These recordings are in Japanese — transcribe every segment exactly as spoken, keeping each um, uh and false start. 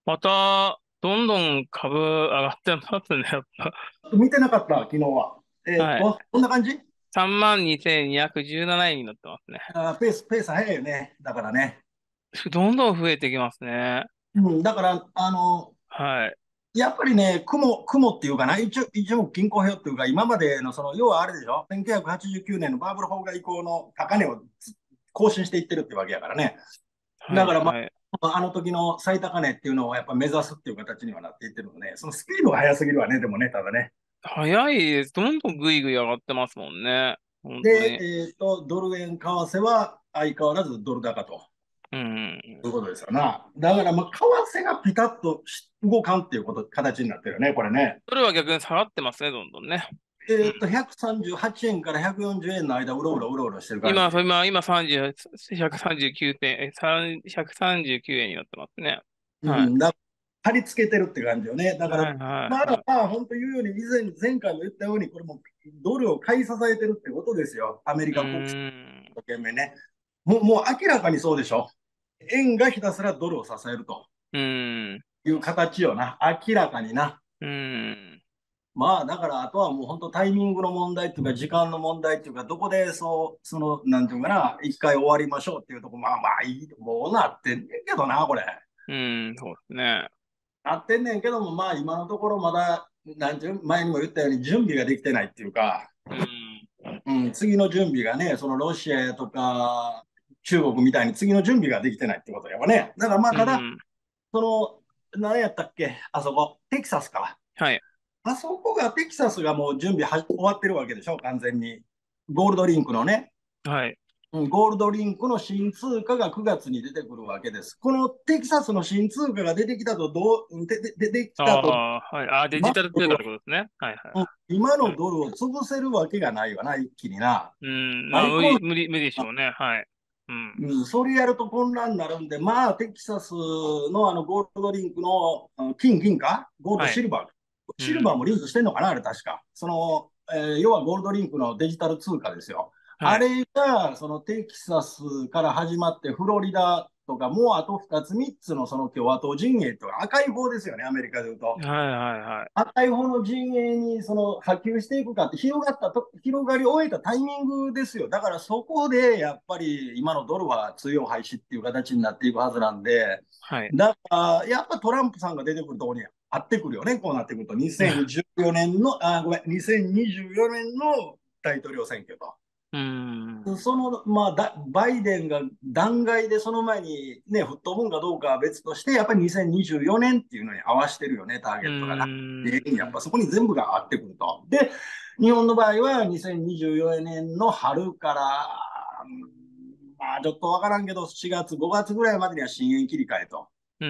また、どんどん株上がってますね、やっぱ。 見てなかった、昨日は。えーっはい。 と、こんな感じ。 さんまんにせんにひゃくじゅうななえんになってますね。 あー、ペース、ペース早いよね。だからね。 どんどん増えてきますね。 うん、だから、あの、 はい。 やっぱりね、雲、雲っていうかな、一応、一応均衡表っていうか、今までの、その、要はあれでしょ、せんきゅうひゃくはちじゅうきゅうねんのバブル崩壊以降の高値を更新していってるってわけやからね。 はい、 だから、まはい。 あ、あの時の最高値っていうのをやっぱ目指すっていう形にはなっていってるのね、そのスピードが速すぎるわね、でもね、ただね。 早いです。どんどんぐいぐい上がってますもんね。本当で、 に。 えっと、ドル円為替は相変わらずドル高と。 うん。 ということですよな。だから、まあ、為替がピタッと動かんっていうこと、形になってるよね、これね。 それは逆に下がってますね、どんどんね。うん。 えっと、ひゃくさんじゅうはちえんからひゃくよんじゅうえんの間、うろうろうろうろしてる感今、 じ。 今、今さんじゅう、ひゃくさんじゅうきゅうてん、え、さんひゃくさんじゅうきゅうえんになってますね。はい。 うん、だ貼り付けてるって感じよね。だから、 はい、はい、 まあ、 はい。 まあ、本当言うように、以前、前回も言ったように、これもドルを買い支えてるってことですよ。アメリうカ国債ーん。 の懸命ね。もう、もう明らかにそうでしょ。円がひたすらドルを支えるとうーん。 いう形よな。明らかにな。 うーん。 まあ、だから、あとはもう本当タイミングの問題っていうか、時間の問題っていうか、どこでそう、その、なんていうかな、一回終わりましょうっていうとこ、まあまあいい、もうなってんねんけどな、これ。 うーん、そうですね。 なってんねんけども、まあ今のところまだ、なんていう、前にも言ったように準備ができてないっていうか、 うーん。 うん、次の準備がね、そのロシアとか中国みたいに次の準備ができてないってことやわね。だからまあ、ただ、 うーん。 その、何やったっけ、あそこ、テキサスか。 はい。 あそこが、テキサスがもう準備は終わってるわけでしょ、完全に。ゴールドリンクのね。 はい。 うん、ゴールドリンクの新通貨がくがつに出てくるわけです。このテキサスの新通貨が出てきたと、どう、でで出てきあたと、 あ、はい。あー、デジ今タル通貨ってことですね。はいはいうん今はい。 のドルを潰せるわけがないわな、一気にな。 うん。まあ、 大混無理、無理、無理でしょうね。はい。うん。 うん、それやると混乱になるんで、まあ、テキサスのあのゴールドリンクのあの金、銀か、ゴールド、 はい。 シルバー。シルバーうん。 もリンクしてんのかな、あれ確か。その、えー要はゴールドリンクのデジタル通貨ですよ。 はい。 あれが、そのテキサスから始まって、フロリダとか、もうあとふたつ、みっつのその共和党陣営とか、赤い方ですよね、アメリカでいうと。 はいはいはい。 赤い方の陣営にその波及していくかって広がったと、広がり終えたタイミングですよ。だからそこでやっぱり今のドルは通用廃止っていう形になっていくはずなんで、 はい。 だからやっぱトランプさんが出てくるところに合ってくるよね、こうなってくると。にせんじゅうよねんの、あ、ごめん、にせんにじゅうよねんの大統領選挙と。 うん。 その、まあ、だバイデンが弾劾でその前にね、吹っ飛ぶんかどうかは別として、やっぱりにせんにじゅうよねんっていうのに合わせてるよね、ターうゲットがな。でやっん。 ぱそこに全部が合ってくると。で、日本の場合はにせんにじゅうよねんの春から、まあちょっとわからんけど、しがつ、ごがつぐらいまでには新円切り替えと。 うん。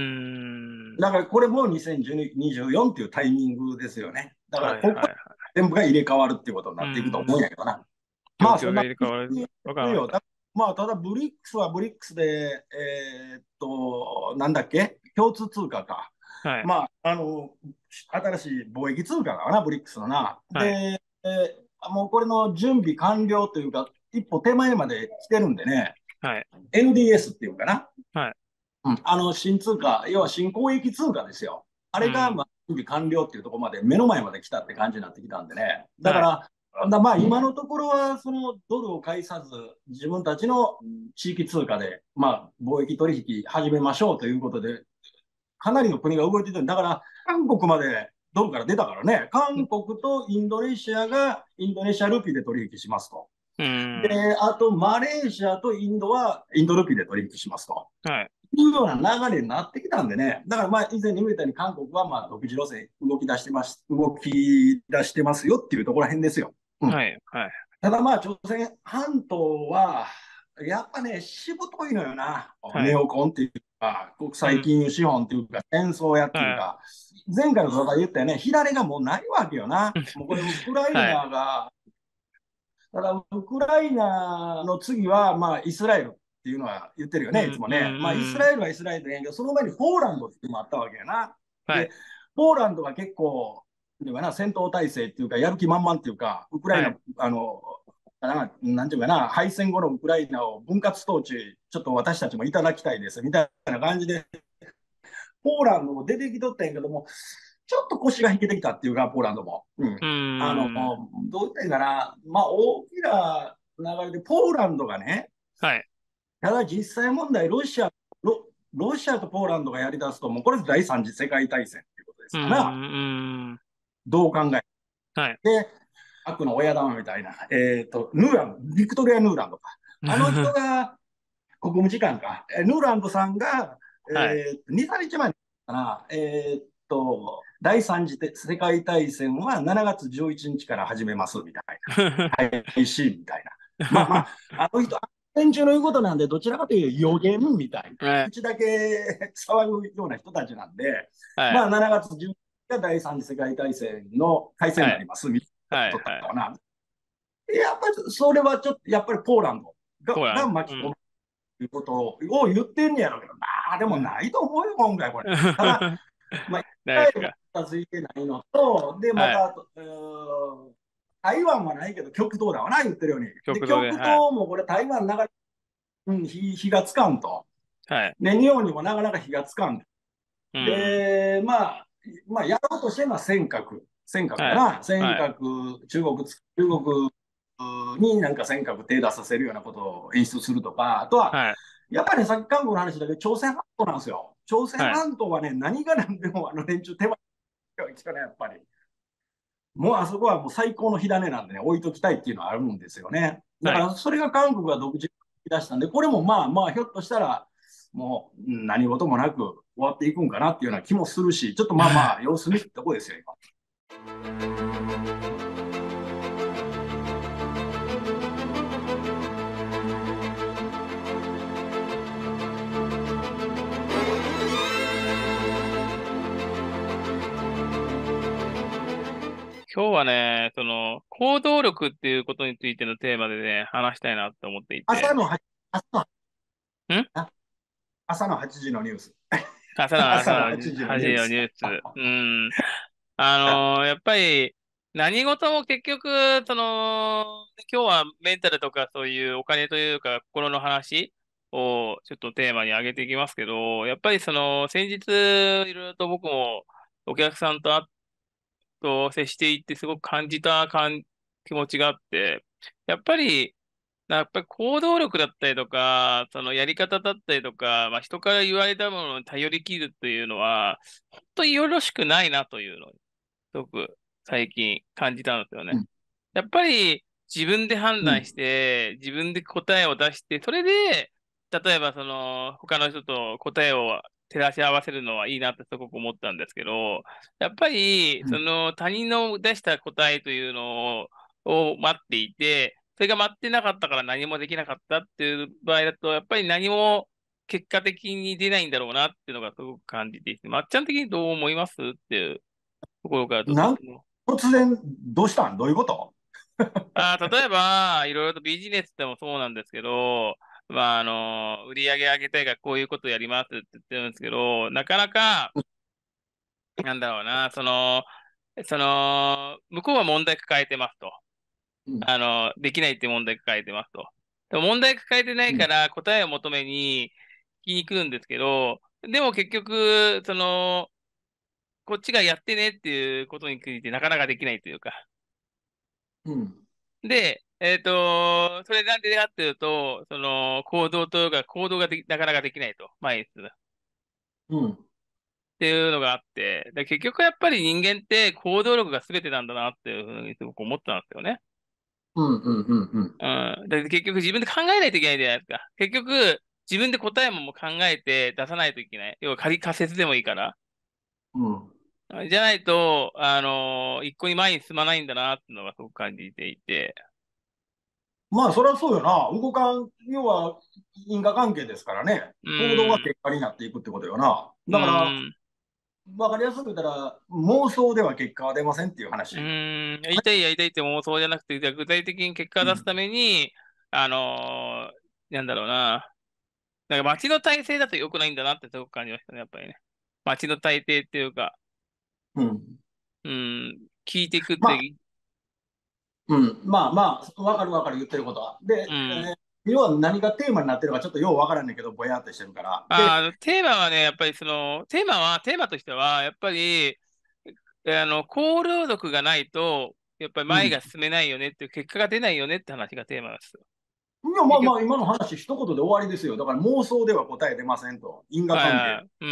だからこれもにせんにじゅうよんっていうタイミングですよね。だからここからはいはいはい。 全部が入れ替わるっていうことにうなっていくと思うんん。 やけどな。 状まあそんな況が入れ替わる。わかりましよ。 た。 だまあ、ただ、ブリックスはブリックスで、えーっと、なんだっけ、共通通貨か。 はい。 まあ、あの、新しい貿易通貨かな、ブリックスのな。 はい。 で、えーもうこれの準備完了というか、一歩手前まで来てるんでね、 はい。 エヌディーエス っていうかな。 はい。 うん、あの、新通貨、要は新交易通貨ですよ。あれが、 うん。 まあ、準備完了っていうところまで、目の前まで来たって感じになってきたんでね。だかはい。 ら、だまあ、今のところは、そのドルを介さず、自分たちの地域通貨で、まあ、貿易取引始めましょうということで、かなりの国が動いてる。だから、韓国までドルから出たからね、韓国とインドネシアがインドネシアルピーで取引しますと。 うん。 で、あと、マレーシアとインドはインドルピーで取引しますと。 はい。 いうような流れになってきたんでね、だからまあ以前にも言ったように、韓国はまあ独自路線動き出してます、動き出してますよっていうところら辺ですよ。うん、 はい。はい。 ただまあ朝鮮半島は、やっぱね、しぶといのよな、 はい。 ネオコンっていうか、国うん。 際金融資本っていうか、戦争やっていうはい。 か、前回の動画で言ったよね、左がもうないわけよな。もうこれ、ウクライはい。 ナがただ、ウクライナの次は、まあ、イスラエルっていうのは言ってるよね、いつうん。うん。 もね。まあ、イスうん。 ラエルはイスラエルでやけど、その前にポーランドっていうのもあったわけやな。で、 はい。 ポーランドが結構、なんていうかな、戦闘態勢っていうか、やる気満々っていうか、ウクライナ、 はい。 あの、ななんていうかな、敗戦後のウクライナを分割統治、ちょっと私たちもいただきたいですみたいな感じでポーランドも出てきとったんやけども、ちょっと腰が引けてきたっていうか、ポーランドも。うん。 うあの、 ーん。 どう言ったらいいかな。まあ、大きな流れで、ポーランドがね、 はい。 ただ実際問題、ロシア、ロ、ロシアとポーランドがやりだすと、もうこれ第三次世界大戦っていうことでうーすから、 ん。うーん。 どう考えはい。 て、悪の親玉みたいな、えっ、ー、と、ヌーランド、ビクトリア・ヌーランドか。あの人が国務次官か。えヌーランドさんが、 はい。 えー、に、さんにちまえかな、えー、っと、第三次世界大戦はしちがつじゅういちにちから始めますみたいな。配信みたいな。まあまあ、あの人、連中の言うことなんで、どちらかというと予言みたいな。 はい。 口だけ騒ぐような人たちなんで、 はい。 まあしちがつじゅういちにちが第三次世界大戦の開戦にはい。 なりますみたいなはい。 ことだっはい。 たかな。やっぱりそれはちょっと、やっぱりポーランドががポーランド。うん。 巻き込むということを言ってんねやろうけど、まあでもないと思うよ、今回これ。ただ、まあ、一回もないですか。 片付いてないのと、で、まはい。 た、うーん台湾はないけど、極東だわな、言ってるように。で、 極東で、 極はい。 東もこれ、台湾なかなか、うん、火火がつかんと。 はい。 で、日本にもなかなか火がつかん。 うん。 で、まあ、まあ、やろうとしてるのは尖閣。尖閣はい。 かな。尖はい。 閣、中国、中国になんか尖閣手出させるようなことを演出するとか、あとは、 はい。 やっぱり、ね、さっき韓国の話だけど、朝鮮半島なんですよ。朝鮮はい。 半島はね、何が何でもあの連中手間が来たね、やっぱり。もうあそこはもう最高の火種なんでね、置いときたいっていうのはあるんですよね。だはい。 からそれが韓国が独自に出したんで、これもまあまあ、ひょっとしたら、もう何事もなく終わっていくんかなっていうような気もするし、ちょっとまあまあ、様子見るとこですよ、今。 今日はね、その、行動力っていうことについてのテーマでね、話したいなって思っていて。 朝のは朝のん朝のはちじのニュース。 朝の、朝朝のの、 はちじのはちじニュース。 のニュース。うん。あのーやっぱり、何事も結局、その、今日はメンタルとかそういうお金というか心の話をちょっとテーマに挙げていきますけど、やっぱりその、先日、いろいろと僕もお客さんと会っと接していってすごく感じた感、気持ちがあって、やっぱり、やっぱり行動力だったりとか、そのやり方だったりとか、まあ、人から言われたものに頼り切るというのは、本当によろしくないなというのを、すごく最近感じたんですよね。 うん。 やっぱり自分で判うん。 断して、自分で答えを出して、それで、例えばその、他の人と答えを照らし合わせるのはいいなってすごく思ったんですけど、やっぱり、 うん。 その他人の出した答えというのを、を待っていて、それが待ってなかったから何もできなかったっていう場合だと、やっぱり何も結果的に出ないんだろうなっていうのがすごく感じていて、まっちゃん的にどう思いますっていうところからちょっとなん突然、どうしたんどういうこと？ あー、例えば、いろいろとビジネスでもそうなんですけど、まあ、あの、売り上げ上げたいからこういうことやりますって言ってるんですけど、なかなか、なんだろうな、その、その、向こうは問題抱えてますと。 うん。 あの、できないって問題抱えてますと。でも問題抱えてないうん。 から答えを求めに聞きに来るんですけど、でも結局、その、こっちがやってねっていうことについてなかなかできないというか、 うん。 で、えっと、それなんでかっていうと、その、行動というか、行動ができなかなかできないと、前に進む。っうん。 ていうのがあって、で、結局やっぱり人間って行動力が全てなんだなっていうふうにすごく思ったんですよね。 うん。うん。うん。うん。 うん。で、結局自分で考えないといけないじゃないですか。結局、自分で答えももう考えて出さないといけない。要は仮仮説でもいいから。 うん。 じゃないと、あの一向に前に進まないんだなっていうのがすごく感じていて。 まあ、そりゃそうよな。動かん、要は因果関係ですからね。 う行動がん。 結果になっていくってことよな。 うだから、 ん。 わかりやすく言ったら、妄想では結果は出ませんっていうう話。 ーん、やりたいやりたいって妄想じゃなくて、じゃあ具体的に結果をうん。 出すために、あのーなんだろうな。なんか街の体制だと良くないんだなってすごく感じましたね、やっぱりね。街の体制っていうか、 うん。 うん、聞いていくっまあ、 て、 うん。まあまあ、わかるわかる言ってることは。で、 うん、 要は何がテーマになってるかちょっとようわからんねんけど、ぼやっとしてるから。で、 あー、テーマはね、やっぱりその、テーマは、テーマとしては、やっぱり、えあの、行動力がないと、やっぱりうん。い前が進めないよねっていう結果が出ないよねって話がテーマですよ。 や、まあ結局、 まあ、今の話一言で終わりですよ。だから妄想では答え出ませんと。因果関係。 はいはい。うん。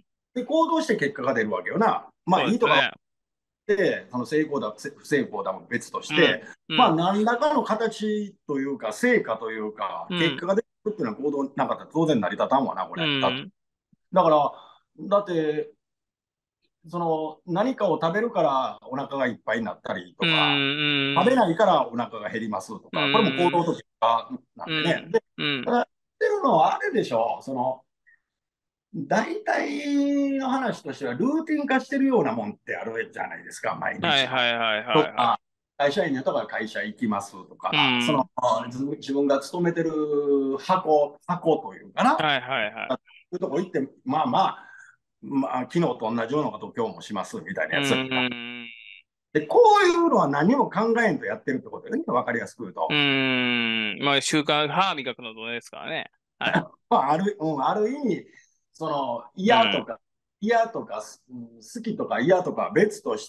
で、行動して結果が出るわけよな。まあ、いいとかそうですね。 で、その成功だ、不成功だも別としうん。 て、まあ、 うん。 何らかの形というか、成果というか、 うん。 結果が出るっていうのは行動なかったら当然成り立たんわな、こうれ。だ、 ん。 だから、だって、その何かを食べるからお腹がいっぱいになったりうとか、食べん。 ないからお腹が減りますとうか、これも行動ん。 と結果なうんでね。 ん。 で、 うん。 ただ、言ってるのはあれでしょう、その、大体の話としては、ルーティン化してるようなもんってあるじゃないですか、毎はい日の。 はいはいはいはい。 とか、会社員の人が会社行きますとうか、そのん。 自自分が勤めてる箱、箱というかな、 はいはいはい。 そういうとこ行って、まあまあ、まあ、昨日と同じようなことを今日もしますみたいなうやつやから。 ん。 で、こういうのは何も考えんとやってるってことよね、わかりやすく言ううと。 ん。まあ、習慣、歯磨くのとですからね。はい。 まあ、ある、うん、ある意味、そのうん。 嫌とか、嫌とか、うん、好きとか嫌とかは別として、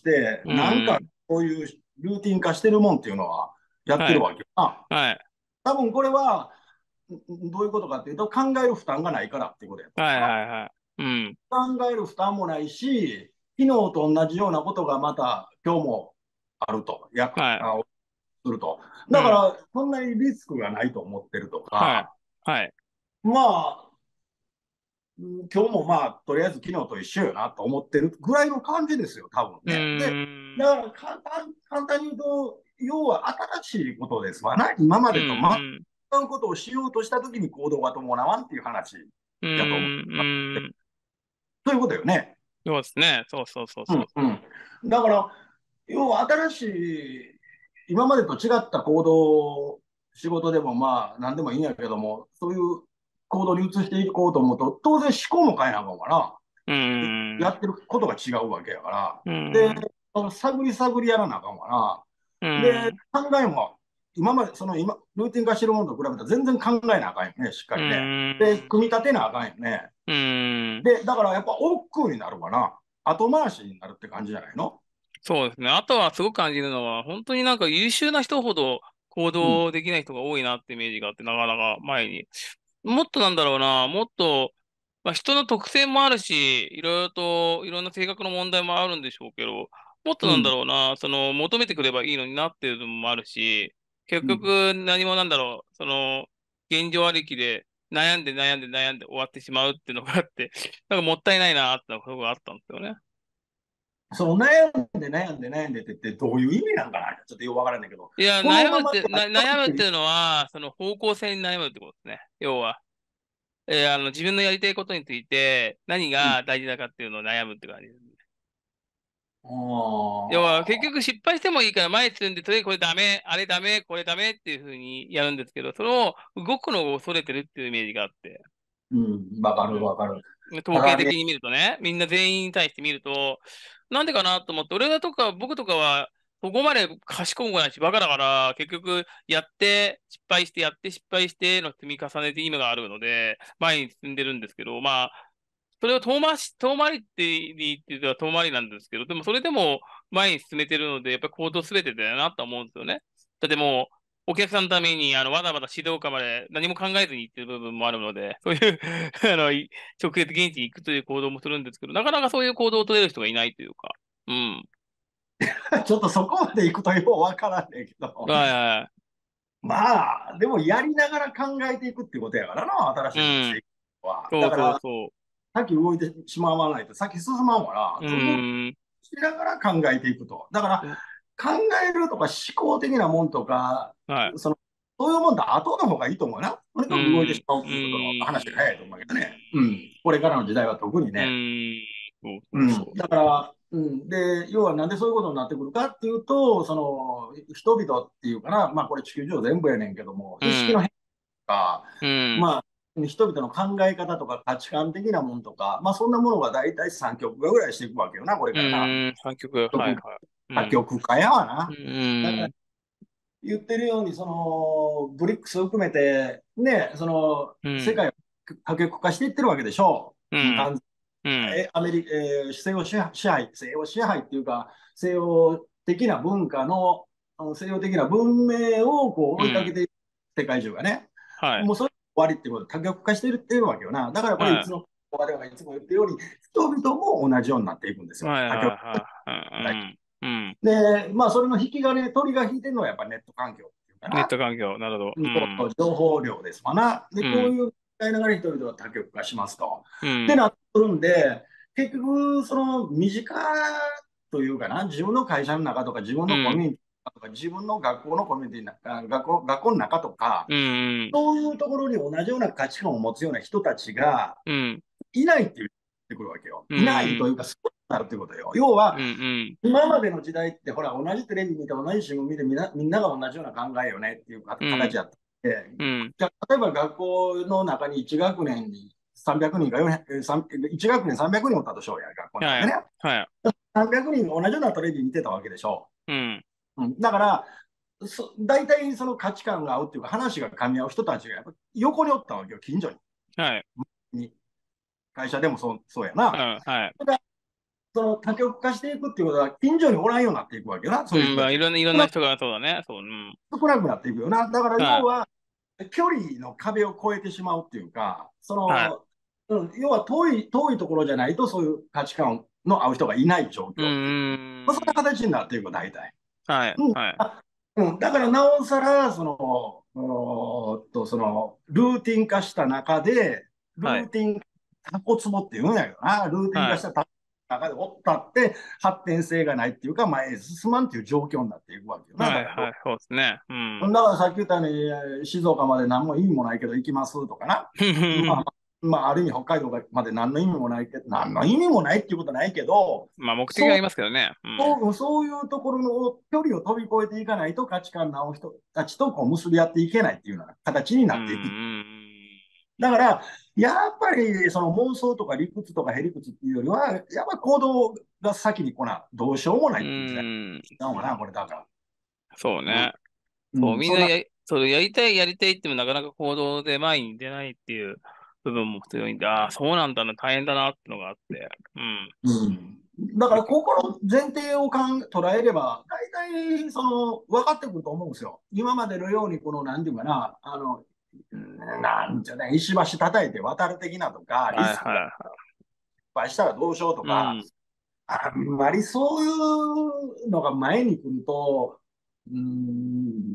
うなんかん。 こういうルーティン化してるもんっていうのはやってはい。 るわけよな。 はい。 多分これは、どういうことかっていうと、考える負担がないからっていうことやと思うはいかはいはい。うん。 な。考える負担もないし、昨日と同じようなことがまた今日もあると、やはい。 あすると。 うん。 だから、そんなにリスクがないと思ってるとはい。 か、 はい。 まあ、今日もまあ、とりあえず昨日と一緒よなと思ってるぐらいの感じですよ、多分うね。で、 ん。 だから簡単、簡単に言うと、要は新しいことですわな。今まうん。 でと全うん。 く違うことをしようとしたときに行動が伴わんっていう話うやと思う。 ん。うん。 そういうことよね。 そうですね。そうそうそううん、 そうそう。 うん。だから、要は新しい、今までと違った行動、仕事でもまあ、何でもいいんやけども、そういう行動に移していこうと思うと、当然思考も変えなあかんから、 うん。 やってることが違うわけやから、で、 うん。 その探り探りやらなあかんから、で、 うん。 考えも、今まで、その今、ルーティン化してるものと比べたら全然考えなあかんよね、しっかうりね。で、 ん。 組み立てなあかんよね。 うん。 で、だからやっぱ億劫になるかな。後回しになるって感じじゃないの？ そうですね。あとはすごく感じるのは、本当になんか優秀な人ほど行うん。 動できない人が多いなってイメージがあって、なかなか前に。もっとなんだろうな、もっと、まあ、人の特性もあるし、いろいろと、いろんな性格の問題もあるんでしょうけど、もっとなんだうん。 ろうな、その、求めてくればいいのになっていうのもあるし、結うん。 局何もなんだろう、その、現状ありきで悩んで悩んで悩んで終わってしまうっていうのがあって、なんかもったいないなってのがあったんですよね。 その悩んで悩んで悩んでってってどういう意味なんかな、ちょっとよくわからないけど、 いや、 この悩ままではむって、な、悩むっていうのは、その方向性に悩むってことですね。要は。えーあの、自分のやりたいことについて何うん。 が大事だかっていうのを悩むって感じですね。 あ要は、結局失敗してもいいから前進んで、とりあえずこれダメ、あれダメ、これダメっていうふうにやるんですけど、その動くのを恐れてるっていうイメージがあって、 ー、うん、わかうん。 るわかる。ただね、 統計的に見るとね、みんな全員に対して見ると、なんでかなと思って、俺らとか僕とかは、そこまで賢くないし、バカだから、結局、やって、失敗して、やって、失敗しての積み重ねで意味があるので、前に進んでるんですけど、まあ、それを遠回し、遠回りって言ってたら遠回りなんですけど、でもそれでも前に進めてるので、やっぱり行動すべてだよなと思うんですよね。だってもう、お客さんのために、あの、わざわざ指導課まで何も考えずに行ってる部分もあるので、そういうあの、い直接現地に行くという行動もするんですけど、なかなかそういう行動を取れる人がいないというか、うん。 ちょっとそこまで行くとようわからんねんけど、 はいはまあ、でもやりながら考えていくってことやからな、新しい。うん。 いことしていくのは。 そうだから、 そうそ先動いてしまわないと先進まんわう。うな。動ーん。 しながら考えていくと。だから、考えるとか思考的なもんとか、 はい。 その、そういうもんと後の方がいいと思うな。とにうかく動いてーん。 しまううっていうことの話がーん。 早いと思うけどね。うん。これからの時代は特にうね。 ーん。そうそううん。 そうそだから、うん。で、要はなんでそういうことになってくるかっていうと、その、人々っていうかな、まあこれ地球上全部やねんけども、 う。うん。 意識の変化、 うん。 まあ、人々の考え方とか価値観的なものとか、まあそんなものが大体さん極化ぐらいしていくわけよな、これうからな。 ーん。三曲、はいはい。うん。 多極化やわうな。だからーん。 言ってるように、その、ブリックスを含めて、ね、その、 うん。 世界を多極化していってるわけでしょう。うん、 うん。 完うん。 え、アメリカ、えー西洋支配、支配西洋支配っていうか、西洋的な文化の、あの西洋的な文明をこううん。 追いかけている世界中がね、 はい。 もうそれ終わりっていうことで多極化しているっていうわけよな。だからこれいはい。 つの、我々がいつも言ってるように、人々も同じようになっていくんですよ。 はい多極はいはい。うん。うん。 で、まあ、それの引き金、鳥が引いてるのはやっぱネット環境っていうかネッな。 ト環境、なるほど。うそうそん。 う情報量ですわな。で、 うん。 こういう使いながら人々は多極化しますと。 うん。 でなってくるんで、結局、その身近というかな、自分の会社の中とか、自分うん。 のコミュニティとか、自分の学校のコミュニティの中、学校、学校の中とか、 うん。 そういうところに同じような価値観を持つような人たちがうん。 いないって言ってくるわけよ。 ういないといん。 うか、そうなるってことよ。要は、 うん。 今までの時代って、ほら、同じテレビ見て、同じ新聞見て、みんなみんなが同じような考えよねっていううん。 形だったんで、 うん。 じゃあ例えば学校の中にいち学年にさんびゃくにんかよんひゃく、いち学年さんびゃくにんおったとしようや、学校の中はい。 でね。 はい。 さんびゃくにんが同じようなテレビ見てたわけでしょうん。 う。うん、だから、そ大体その価値観が合うっていうか、話が噛み合う人たちがやっぱ横におったわけよ、近所はい。 に。会社でもそうそうやな。 うん。はい。 その多極化していくっていうことは、近所におらんようになっていくわけよな、 うん。まあ、 そういう人たちが。 いろんな、いろんな人がそうだね。そう。うん。 少なくなっていくよな。だからはい。 要は、距離の壁を越えてしまうっていうか、そはい。 の、うん、要は遠い、遠いところじゃないと、そういう価値観の合う人がいない状う況っていう。まあ、そんなん。 形になっていく、大体。 はい。 うん。 はい。 あうん、だからなおさら、その、おーっと、その、ルーティン化した中で、ルはい。 ーティン、タコツボって言うんやけどな、ルーティンはい。 化したタコの中でおったって、発展性がないっていうか、前へ進まんっていう状況になっていくわけよな。だはい。 からどはい。そうですね。うだん。 からさっき言ったように、静岡まで何も意味もないけど行きますとかな。まあ、まあ、ある意味北海道まで何の意味もないけど、何の意味もないっていうことはないけど、 まあ、目的があそう、 りますけどね。うん。 そうそういうところの距離を飛び越えていかないと価値観の合う人たちとこう結び合っていけないっていうような形にうん。うなっていく。 ん。 だから、やっぱりその妄想とか理屈とかへりくつっていうよりは、やっぱ行動が先に来な、どうしようもなういっていう時代ん。 なのかな、これだから。 そうね。 うん、 そう、 うん、そんな、 みんなや、そう、やりたい、やりたいって言ってもなかなか行動で前に出ないっていう部分も強いんで、ああ、そうなんだな、大変だなってのがあって。うん。 うん。だから、ここの前提をかん捉えれば、大体、その、分かってくると思うんですよ。今までのように、この、なんていうかな、あの、うんなんていうね、石橋叩いて渡る的なとか、リはいスクがいっはぱいしたらどうしようとい。うか、 ん。 あんまりそういうのが前に来ると、うん、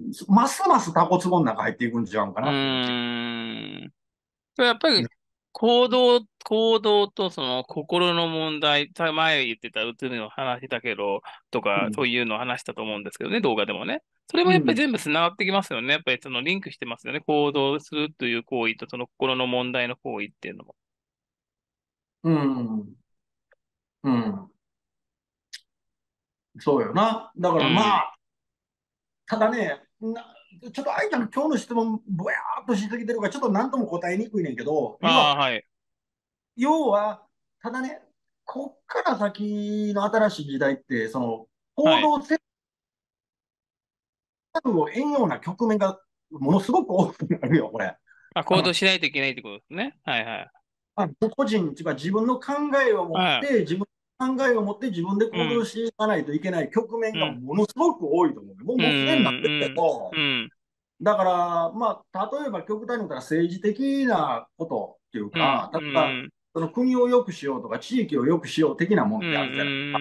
ますますタコツボの中入っていくんちゃうかうなっていう気。 ーん。やっぱり、行動、行動とその心の問題、た前言ってたうつの話だけど、とか、 うん。 そういうのを話したと思うんですけどね、動画でもね。それもやっぱりうん。 全部繋がってきますよね。やっぱりそのリンクしてますよね。行動するという行為とその心の問題の行為っていうのも。 うん。うん。そうよな。だからまうん。 あ、ただね、なちょっと愛ちゃん、今日の質問、ぼやーっとしすぎてるから、ちょっと何とも答えにくいねんけど、要は、 ああ、はい。 要は、ただね、こっから先の新しい時代って、その、 はい。 行動せざるを得んような局面がものすごく多くなるよ、これ。 あ、 あの、 行動しないといけないってことですね。はいはい。 あ個人、違う自分の考えを持っはて、自分の考えを持って自分でい。うん。 行動していかないといけない局面うん。 がものすごく多いと思う。もう、 うん。 もうすでになってるけうん。うど、 ん。 だから、まあ、例えば極端に言ったら政治的なことっていううん。 か、例うえば、 ん。 その国を良くしようとか、地域を良くしよう的なもうん。 んってあるじゃない。 うん。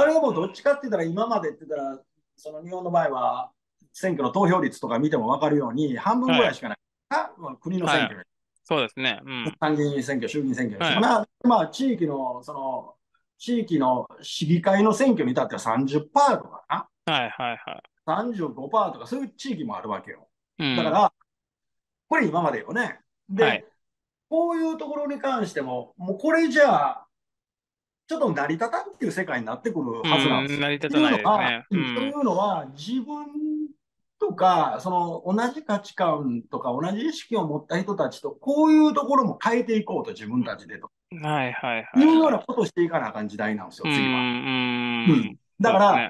あれもどっちかって言ったら、今までって言ったら、その日本の場合は、選挙の投票率とか見ても分かるように、半分ぐはい。 らいしかない。あ国の選はい。 挙に、 そうですね。うん。 参議院選挙、衆議院選挙にしてはい。 もな、まあ、地域の、その、地域の市議会の選挙に至ってはさんじゅっパーセントとかな、 はい。はい。はい。 さんじゅうごパーセントとか、そういう地域もあるわけよ。 うん。 だから、これ今までよね。 はい。 で、こういうところに関しても、もうこれじゃあ、ちょっと成り立たんっていう世界になってくるうはずなんですん。 よ。 成り立たというないですのは、 ね。ううんといん。 うのは、自分とか、その同じ価値観とか同じ意識を持った人たちと、こういうところも変えていこうと、自分たちでとはい。はい。 いうはい。はい。 ようなことをしていかなあかん時代なんですよ、 う次は。 ん。 うん。 うん。 だから、 そうですね。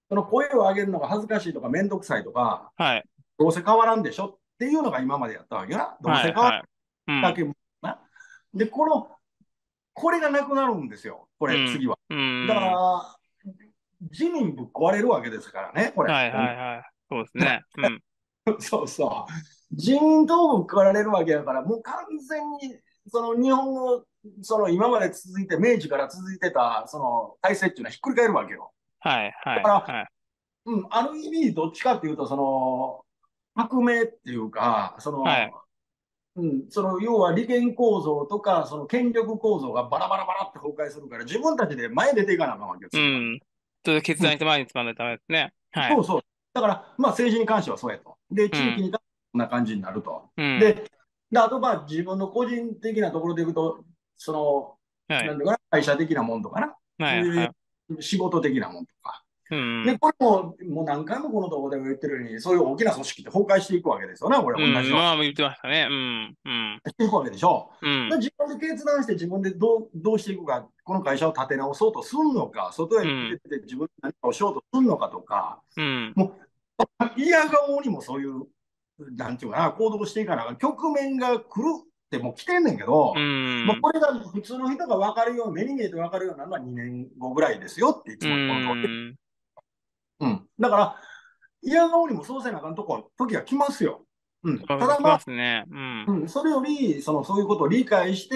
その声を上げるのが恥ずかしいとか、めんどくさいとか、 はい。 どうせ変わらんでしょっていうのが今までやったわけよな。どうはい。 せ変わらんはい。うん。 だけな。で、この、これがなくなるんですよ。これ、 うん。 次は。 うだかん。 ら、自民ぶっ壊れるわけですからね、これ。 はい。はい。はい。そうですね。うん。 そうそう。自民党ぶっ壊れるわけだから、もう完全に、その日本の、その今まで続いて、明治から続いてた、その体制っていうのはひっくり返るわけよ。 はい。はい。 だから、 はい。 うん、ある意味、どっちかっていうと、その、革命っていうか、そはい。 の、うん、その要は利権構造とか、その権力構造がバラバラバラって崩壊するから、自分たちで前出ていかなあかんわけよ、次は。 うん。ちょっと決うん、 断して前に進まないとダメですね。はい。 そうそう。だから、まあ政治に関してはそうやと。で、 うん。 地域に関してはこんな感じになると。 うん。 で、であと、まあ自分の個人的なところでいくと、その、 はい。 なんだかな、会社的なもんとかな、 はい。はでい。 仕事的なもんとか。で、 うん。 これも、もう何回もこのところでも言ってるように、そういう大きな組織って崩壊していくわけですよね、これ、 うん。 同じよまあ、言ってましたね。うん。うん。 うに。していくわけでしょ。 うん。 で自分で決断して自分でどうどうしていくか、この会社を立て直そうとするのか、外へ出うん。 て自分で何かをしようとするのかとか、 うん。 もう、いやがおうにもそういう、なんていうかな、行動していかな、局面が来るってもう来てんねんけうど、まあ、 ん。 これが普通の人が分かるよう、目に見えて分かるようなのはにねんごぐらいですよっていうつもこの通り。 ん。 うん。だから、いやがおうにもそうせなあかんとこ、時が来ますよ。うん。ただ来まあ、 ますね。うん。 うん、それより、その、そういうことを理解して、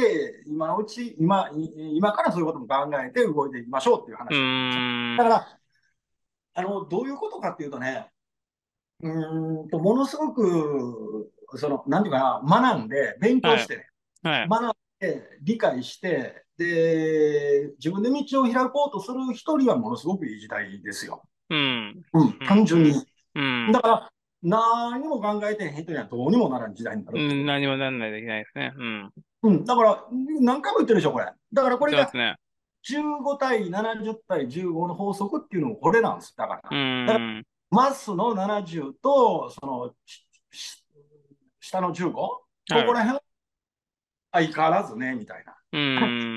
今のうち、今、今からそういうことも考えて動いていきましょうっていうう話なんですよ。だん。 から、あの、どういうことかっていうとね、うーんと、ものすごく、その、なんていうかな、学んで、勉強はい。 してね、 はい。 学んで、理解して、で、自分で道を開こうとする人にはものすごくいい時代ですよ。 うん。 うん、 うん。 単純に。 うん。 だから、何も考えてへん人にはどうにもならん時代になるうん。 ってこと。 何もなんないといけないですね。うん。 うん、だから、何回も言ってるでしょ、これ。だからこれがそうですね。 じゅうご対ななじゅう対じゅうごの法則っていうのもこれなんです。だかうら。だからん。 マスのななじゅうと、その、下のじゅうご、こはい。 こら辺は相変わらずね、みたいな。 うん。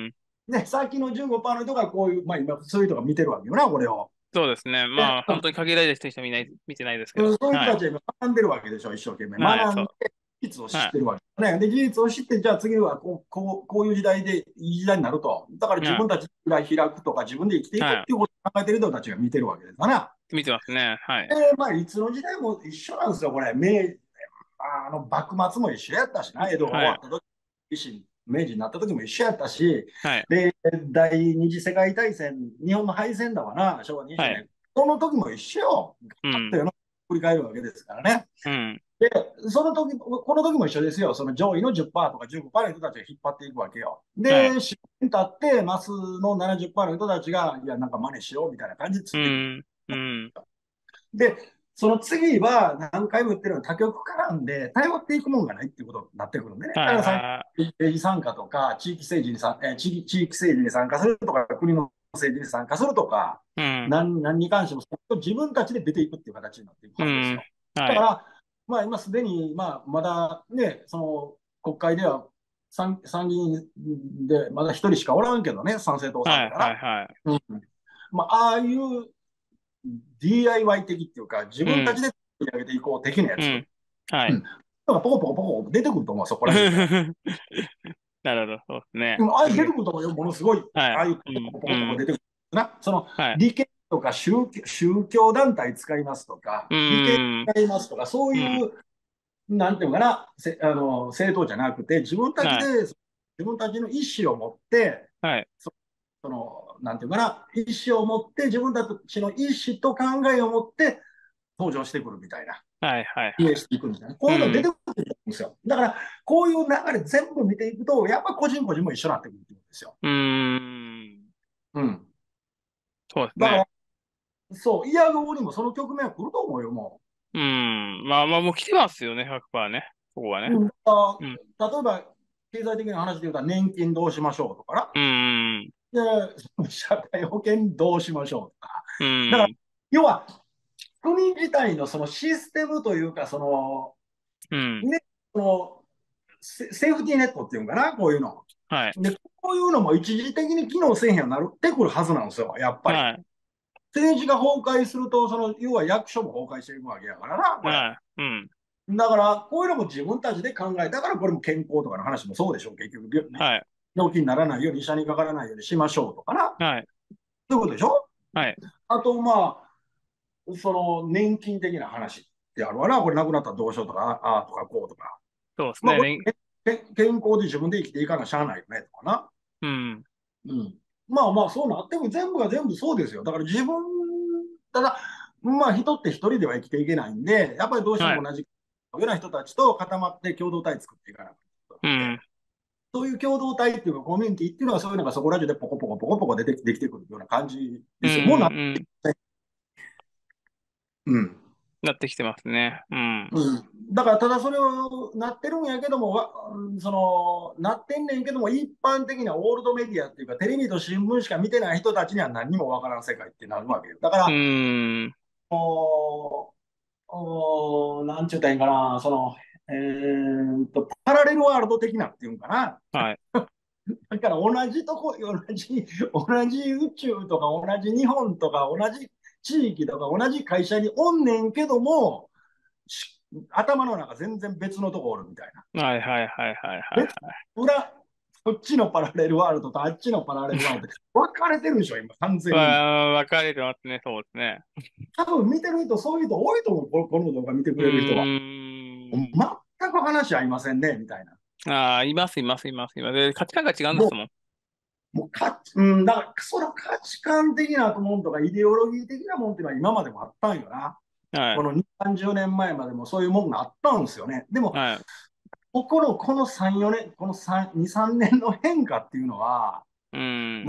で、さっきのじゅうごパーセントの人がこういう、まあ今、そういう人が見てるわけよな、これを。 そうですね。 で、 まあ、本当に限られた人しか見ない、見てないですけど。 うん、そういう人はい。 たちは今学んでるわけでしょ、一生懸命。 はい。 学んで、 そう。 事実を知はってるわけ。ね、で、事実を知って、じゃあ次はこうこうこういう時代でいい時代になると。だからい。は自分たちが開くとか、自分で生きてい。 いくっはい。 ていうことを考えてる人たちが見てるわけですから。 見てますね。はい。 で、まあ、いつの時代も一緒なんですよ、これ。明あの幕末も一緒やったしな、江戸が終はい。 わった時、維新、明治になった時も一緒やったし、 はい。 で、第二次世界大戦、日本の敗戦だわな、昭和20 はい。 年。この時も一緒よ。 うん。 あったよな、繰り返るわけですからね。 うん。 で、その時、この時も一緒ですよ。その上位のじゅっパーセントとかじゅうごパーセントの人たちが引っ張っていくわけよ。で、 はい。 よんねん経って、マスのななじゅっパーセントの人たちが、いや、なんか真似しようみたいな感じでついてくる。 うん。うん。 で、その次は何回も言ってるように多極化なんで、頼っていくもんがないっていうことになってくるんでね。だはい。 からさは政治参加とか、地域政治にさ、えー地域地域政治に参加するとか、国の政治に参加するとか、 い。うん。 何何に関しても自分たちで出ていくっていう形になっていくうん。 はずですよ。だはい。 から、まあ、今すでに、まあ、まだね、その国会では参参議院でまだ一人しかおらんけどね、参政党さんはい。 とかな。 はい。はい。 うん、まあ、ああいう ディーアイワイ 的っていうか、自うん。 分たちで作り上げていこう的なやつ。 うん。はい。 うん。だからポコポコポコ出てくると思う、そこら辺から。 なるほど。そうですね。 うん、ああ出てうん。 くると思うよ、ものすごい。 はい。 ああいうポうん。 コポコポコポコうん。 出てくるな。その、 はい。 利権とか宗教宗教団体使いますとか、 う利権ん。 使いますとか、そううん。 いう、なんていうのかな、せあの政党じゃなくて、自分たちはい。 で、自分たちの意思を持って、 はい。 そその、なんていうかな、意思を持って、自分たちの意思と考えを持って登場してくるみたいな。 はい。はい。 運営はい。 していくみたいな。こうういうの出てん。 くるんですよ。だから、こういう流れ全部見ていくと、やっぱ個人個人も一緒になってくるっていうんですよ。 うん。 うん。 そうですね。 だから、そう、嫌がおにもその局面は来ると思うよ、もうん。まあまあ、もう来てますよね、ひゃくパーセントね。そこはう。 ね。 うん、あうん。 例えば、経済的な話で言うと、年金どうしましょうとかうん。 な。で、社会保険どうしましょうとか。 うだから、 ん。 要は、国自体のそのシステムというか、そうん。 の、ね、そのセセーフティーネットっていうのかな、こういうの。 はい。 で、こういうのも一時的に機能せえへんようになってくるはずなんですよ、やっぱり。 はい。 政治が崩壊すると、その、要は役所も崩壊していくわけやからな、これ。 はい。うん。 だから、こういうのも自分たちで考え、だからこれも健康とかの話もそうでしょう、結局。病はい。 病気にならないように、医者にかからないようにしましょうとかな。 はい。 そういうことでしょ。 はい。 あと、まあ、その、年金的な話ってあるわな。これ亡くなったらどうしようとか、ああとかこうとか。まあ、 そうですね。 これんれ、け健康で自分で生きていかなしゃあないよね、とかな。 うん。 うん。まあまあ、そうなっても全部が全部そうですよ。だから自分、ただ、まあ人って一人では生きていけないんで、やっぱりどうしてはい。 も同じような人たちと固まって共同体作っていかなきゃいうん。 けないので、そういう共同体っていうかコミュニティっていうのはそういうのがそこら中でポコポコポコポコ出てできてくるような感じうん。 ですよ。もうな、 うん。 うん。 なってきてますね。うん。 うん。だからただそれをなってるんやけども、わその、なってんねんけども、一般的なオールドメディアっていうか、テレビと新聞しか見てない人たちには何もわからん世界ってなるわけよ。だかうら、 ん。 おおなんちゅうたらいいんかな、その、えーっと、パラレルワールド的なっていうんかな。 はい。 だから同じとこ、同じ、同じ宇宙とか同じ日本とか同じ地域とか同じ会社におんねんけども、頭の中全然別のとこおるみたいな。 はいはいはいはいはい。 別裏、こっちのパラレルワールドとあっちのパラレルワールドって分かれてるでしょ、今、完全に。 わ、分かれてますね。そうですね。 多分見てる人、そういう人多いと思う、ここの動画見てくうれる人は。 ーん。 全く話合いませんね、みたいな。 ああ、いますいますいますいます。で、価値観が違うんでもすもん。 う、もうか、うん、だから、その価値観的なもんとか、イデオロギー的なもんっていうのは今までもあったんよな。 はい。 このに、さんじゅうねんまえまえまでもそういうもんがあったんですよね。でも、 はい。 ここの、このさん、よねん、このさん、に、さんねんの変化っていうのは、 うん。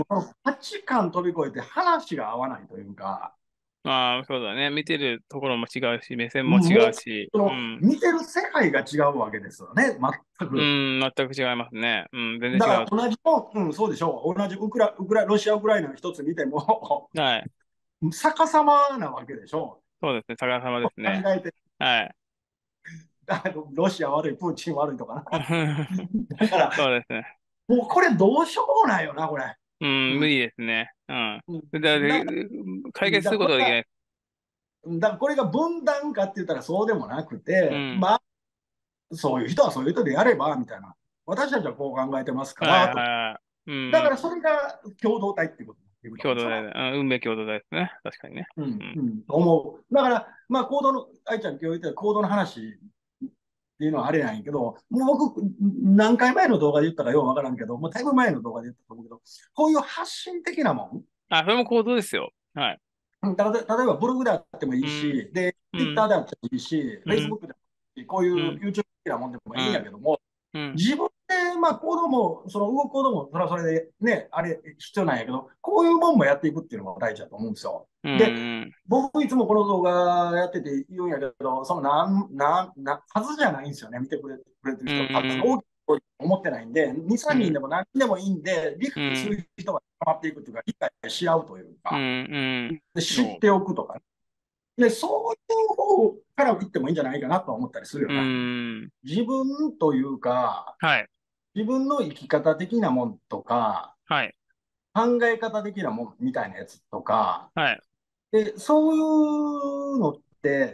もうこの価値観飛び越えて話が合わないというか、 まあ、そうだね。見てるところも違うし、目線も違もう、 うし、 そのうん。 見てる世界が違うわけですよね、全く。 うん、全く違いますね。うん、全だ然違う。 から同じの、うん、そうでしょう、同じウクラ、ウクラ、ロシア、ウクライナの一つ見ても、 はい。 逆さまなわけでしょそうですね。逆さまでう、 すね。 考えて、 はい。 ロシア悪い、プーチン悪いとかな。だから、 そうですね。 もうこれどうしようもないよな、これ。 うん、無うん。 理ですね。うん。 うんだ、 だ、 で解決すだることはできない。 これが、だこれが分断かって言ったらそうでもなくて、 うん。 まあ、そういう人はそういう人でやれば、みたいな。私たちはこう考えてますかはいら、と。 はい。うん。 だからそれが共同体っていうことになってくるわけですよね。 共同体だ、うん、運命共同体ですね。確かにね。 うん、 うん。 うん、思う。だから、まあ、行動の、愛ちゃん今日言った行動の話っていうのはあれなんやけど、もう僕、何回前の動画で言ったかようわからんけど、もうだいぶ前の動画で言ったと思うけど、こういう発信的なもん、 あ、それも行動ですよ。はい。 うんた例えばブログであってもいうん。 いし、で、 うん。 Twitter であってもいいし、 うん。 Facebook でもいいし、こういううん。 YouTube 的なもんでもいいんやうん。 けども、 うん。 自分で、まあ、行動も、その動く行動も、それはそれでね、あれ必要なんやけど、こういうもんもやっていくっていうのが大事だと思うんですよ。 うで、 ん。 僕いつもこの動画やってて言うんやけど、そのなん、なん、な、数じゃないんですよね。見てくれ、くれてるう人の数がん。 大きいと思ってないんで、に、3人うん。 でも何人でもいいんで、理解すうん。 る人が変わっていくというか、理解し合うといううん。 か、 うん。 で知っそておくとか、で、そういう方から言ってもいいんじゃないかなと思ったりするよう。うな。 ん。 自分というか、 はい。 自分の生き方的なもんとか、 はい。 考え方的なもんみたいなやつとか、 はい。 で、そういうのって、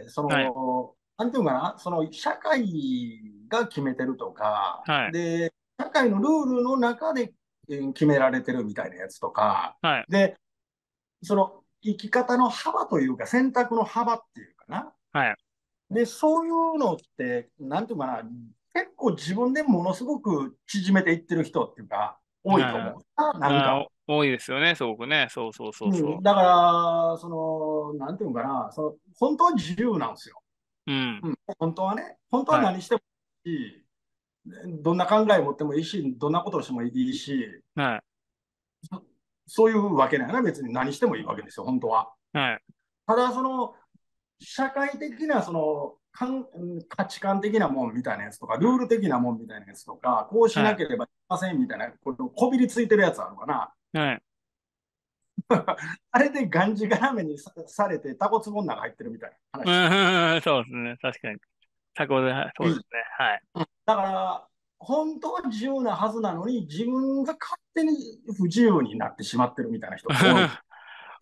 そはい。 の、なんていうのかな、その社会が決めてるとか、 はい。 で、社会のルールの中でえー決められてるみたいなやつとか、 はい。 で、その生き方の幅というか、選択の幅っていうかな。 はい。 で、そういうのって、なんていうかな、結構自分でものすごく縮めていってる人っていうか、多いとはい。 思うな。なんあー、 か。 お多いですよね。すごくね。そうそうそうそうん、だから、その、なんていうのかな、その、本当は自由なんですよ。 う。うん。 うん、本当はね、本当ははい。 何してもいいし、どんな考えを持ってもいいし、どんなことをしてもいいし、 はい。 そそういうわけないな、別に何してもいいわけですよ、本当は。 はい。 ただ、その、社会的な、その、かん価値観的なもんみたいなやつとか、ルール的なもんみたいなやつとか、こうしはい。 なければいけませんみたいな、このこびりついてるやつあるかな。 はい。 あれでがんじがらめにさされて、タコツボの中入ってるみたいな話。 うん、そうですね。確かに。先ほど、そうですね。はい。 だから、本当は自由なはずなのに、自分が勝手に不自由になってしまってるみたいな人がおる。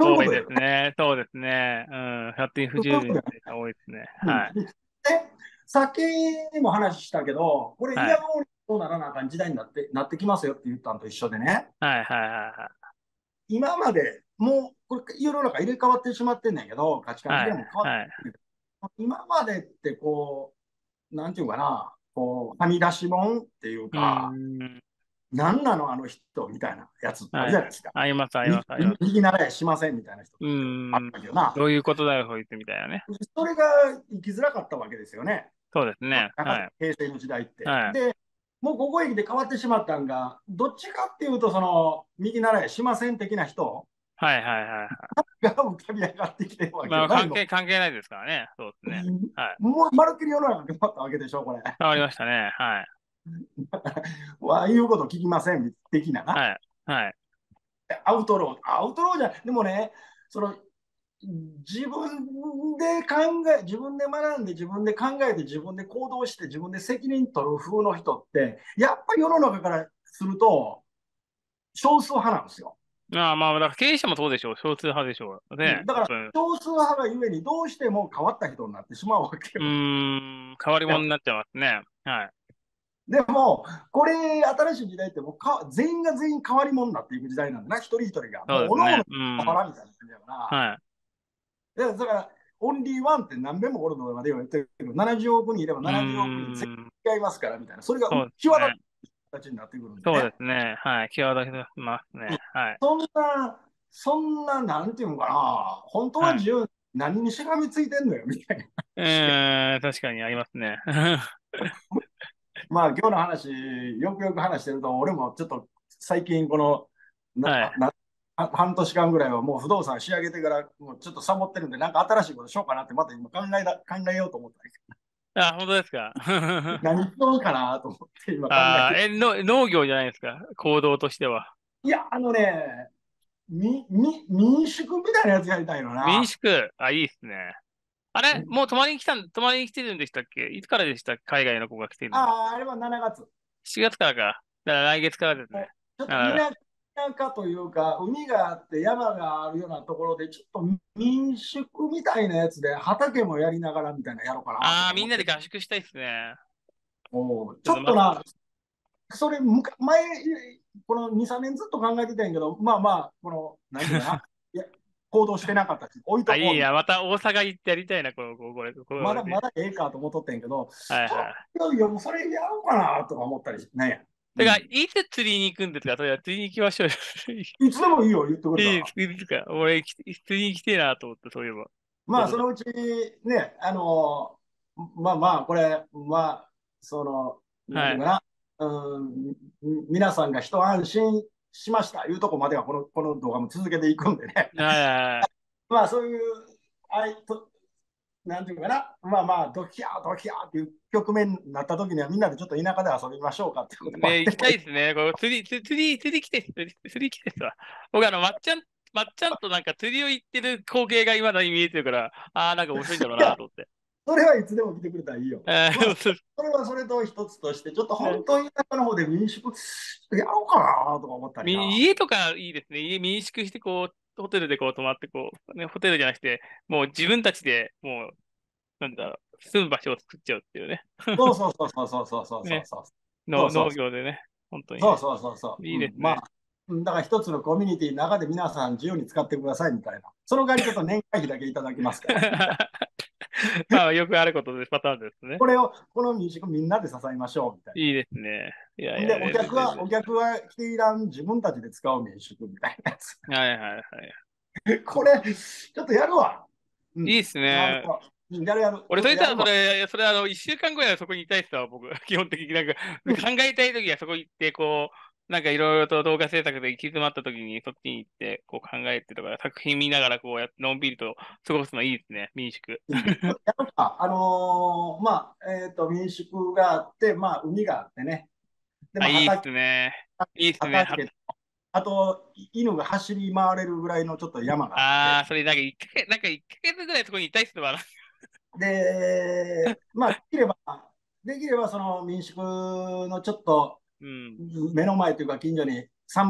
多いでそういうことだよね。 すね。そうですね。うん。発展不そういうことだよ十分って多いですね。 ね。うん。 はい。 で、酒にも話したけど、これ、いはい。 やもうこうならなあかん時代になって、なってきますよって言ったのと一緒でね、 はい、はい、はい、はい。 今までもう、これ、世の中入れ替わってしまってんねんけど、価値観的はい、 にも変わってはい。 んねんけど、今までってこう、なんていうかな、こう、はみ出しもんっていううーか、 ん。 なんなのあの人みたいなやつってあるはい。 じゃないですか。 あります、ありま右す、あります。 右習いしませんみたいな人うってあっーん。 たけどな。 どういうことだよ、そいつみたいなね。 それが生きづらかったわけですよね。 そうですね。はい。 平成の時代って。 はい。 で、もうここへ来て変わってしまったんが、どっちかっていうと、その、右習いしません的な人はい、はい、はい。はい。 が浮かび上がってきてるわけよな、 まあ、関今。 係、関係ないですからね。そうですね。はい。 もうまるっきり世の中が変わったわけでしょ、これ。 変わりましたね。はい。 わあいうこと聞きません的なな。 はい。はい。 アウトロー、アウトローじゃ、でもね、その自分で考え、自分で学んで、自分で考えて、自分で行動して、自分で責任取る風の人って、やっぱり世の中からすると、少数派なんですよ。 まあまあ、だから経営者もそうでしょう。少数派でしょう。ね。 うん、だから、 やっぱり、う少数派がゆえに、どうしても変わった人になってしまうわけーよ。 ん、変わり者になっちゃいますね。はい。 でも、これ、新しい時代ってもうか、全員が全員変わり者になっていく時代なんだな、一人一人が。もう、おのおのそうですね。うん。 原みたいな感じだから。 はい。 でだから、オンリーワンって何べんもおるのまで言われてるけど、ななじゅうおく人いればうーななじゅうおく人全ん。 員違いますからみたいな、それがそうですね。 際立った形になってくるんでそうでね。 すね。はい。際立ちますね。はい。 そんな、そんな、なんていうのかな、本当ははい。 自由、何にしがみついてんのよみたいなう話で。 ーん、確かにありますね。はまあ、今日の話、よくよく話してると、俺もちょっと最近、このない。 な半年間ぐらいはもう不動産仕上げてから、もうちょっとサボってるんで、なんか新しいことしようかなって、また今考えだ考えようと思ったんだけあ、本当ですか。 ど、何しようかなと思って今考えて。 あー、え、の、農業じゃないですか。行動としては。 いや、あのね、みみ民宿みたいなやつやりたいのな。 民宿。あ、いいっすね。あれもう泊まりに来たん、泊まりに来てるんでしたっけ？いつからでしたっけ？海外の子が来てるのは。 ああ、あれはしちがつ。 しちがつからか。だから来月からですね。 ちょっと田あ舎というか、海があって山があるようなところで、ちょっと民宿みたいなやつで、畑もやりながらみたいなやろうかなとあー、みんなでか思って。 合宿したいっすね。 おうちちょっとま、 ょっとな、それむか、前、このに、さんねんずっと考えてたんやけど、まあまあ、この、なんていうかな、いや、行動してなかったし、置いあ、 とこうみたいいいな。また大阪行ってやりたいな、この、これ、これ、こな。まだれ。 まだええかと思っとったんやけど、 はいちょはい。 っといやもうそれやろうかなとか思ったりね。 だから、 うん。 いつ釣りに行くんですか？それは釣りに行きましょうよ。 いつでもいいよ、言ってくれたら。 いいです、いいですか？俺、き釣りに来てえなと思って、そういえば。 まあ、 そうそう。 そのうちね、あの、まあまあ、これ、まあ、その、なんてはい。 いうかな、うん、皆さんが一安心しましたいうとこまではこの、この動画も続けていくんでね。 はいはいはい。 まあ、そういう、あいと、なんていうかな、まあまあ、ドキャー、ドキャーっていう局面になった時には、みんなでちょっと田舎で遊びましょうかっていうこともあっね、行きてもいい。 たいですね。こう釣り、釣り、釣り、釣り来て、釣り、釣り来てすわ。僕あの、まっちゃん、まっちゃんとなんか釣りを行ってる光景が今だに見えてるから、ああ、なんか面白いんだろういや、 なと思って。 それはいつでも来てくれたらいいよ。 えまあ、 ー、そうそれはそれと一つとして、ちょっとね本当に田舎の方で民宿やろうかなとか思ったりな。 み家とかいいですね。家民宿してこう、ホテルでこう泊まってこう、ね、ホテルじゃなくて、もう自分たちでもう、なんだろう、住む場所を作っちゃうっていうね。 そうそうそうそうそうそうそうそうね、 そう。その農うそう業でね、本当にね。 そうそうそうそう。うん、まいいですね。 あ、だから一つのコミュニティの中で皆さん自由に使ってくださいみたいな。その代わりちょっと年会費だけいただきますからみたいな。 まあ、よくあることです、パターンですね。 これを、この民宿みんなで支えましょうみたいいいですね。いやいな。で、 や、 お全然客は、お全然。 客は来ていらん自分たちで使う民宿みたいなやつ。 はいはいはい。 これ、ちょっとやるわ。うん。 いいですあね。 の、うんやるやる。ち俺、それ言ったら、 ょっとやるわ。 それ、それ、あの、一週間ぐらいはそこにいたいっすわ、僕。基本的になんか、 うん考えたいときはそこ行って、こう、なんかいろいろと動画制作で行き詰まったときに、そっちに行って、こう考えてとか、作品見ながら、こうやって、のんびりと過ごすのいいですね、民宿。 やるか。あのーまあ、えっと、民宿があって、まあ、海があってね。であ、 も畑、 いいっすね。いいっすね。は、 畑、あと、犬が走り回れるぐらいのちょっと山があって、 あー、それなんか一ヶ月、なんか一ヶ月ぐらいそこにいたいっすわな。 で、まあ、できれば、できればその民宿のちょっとうん。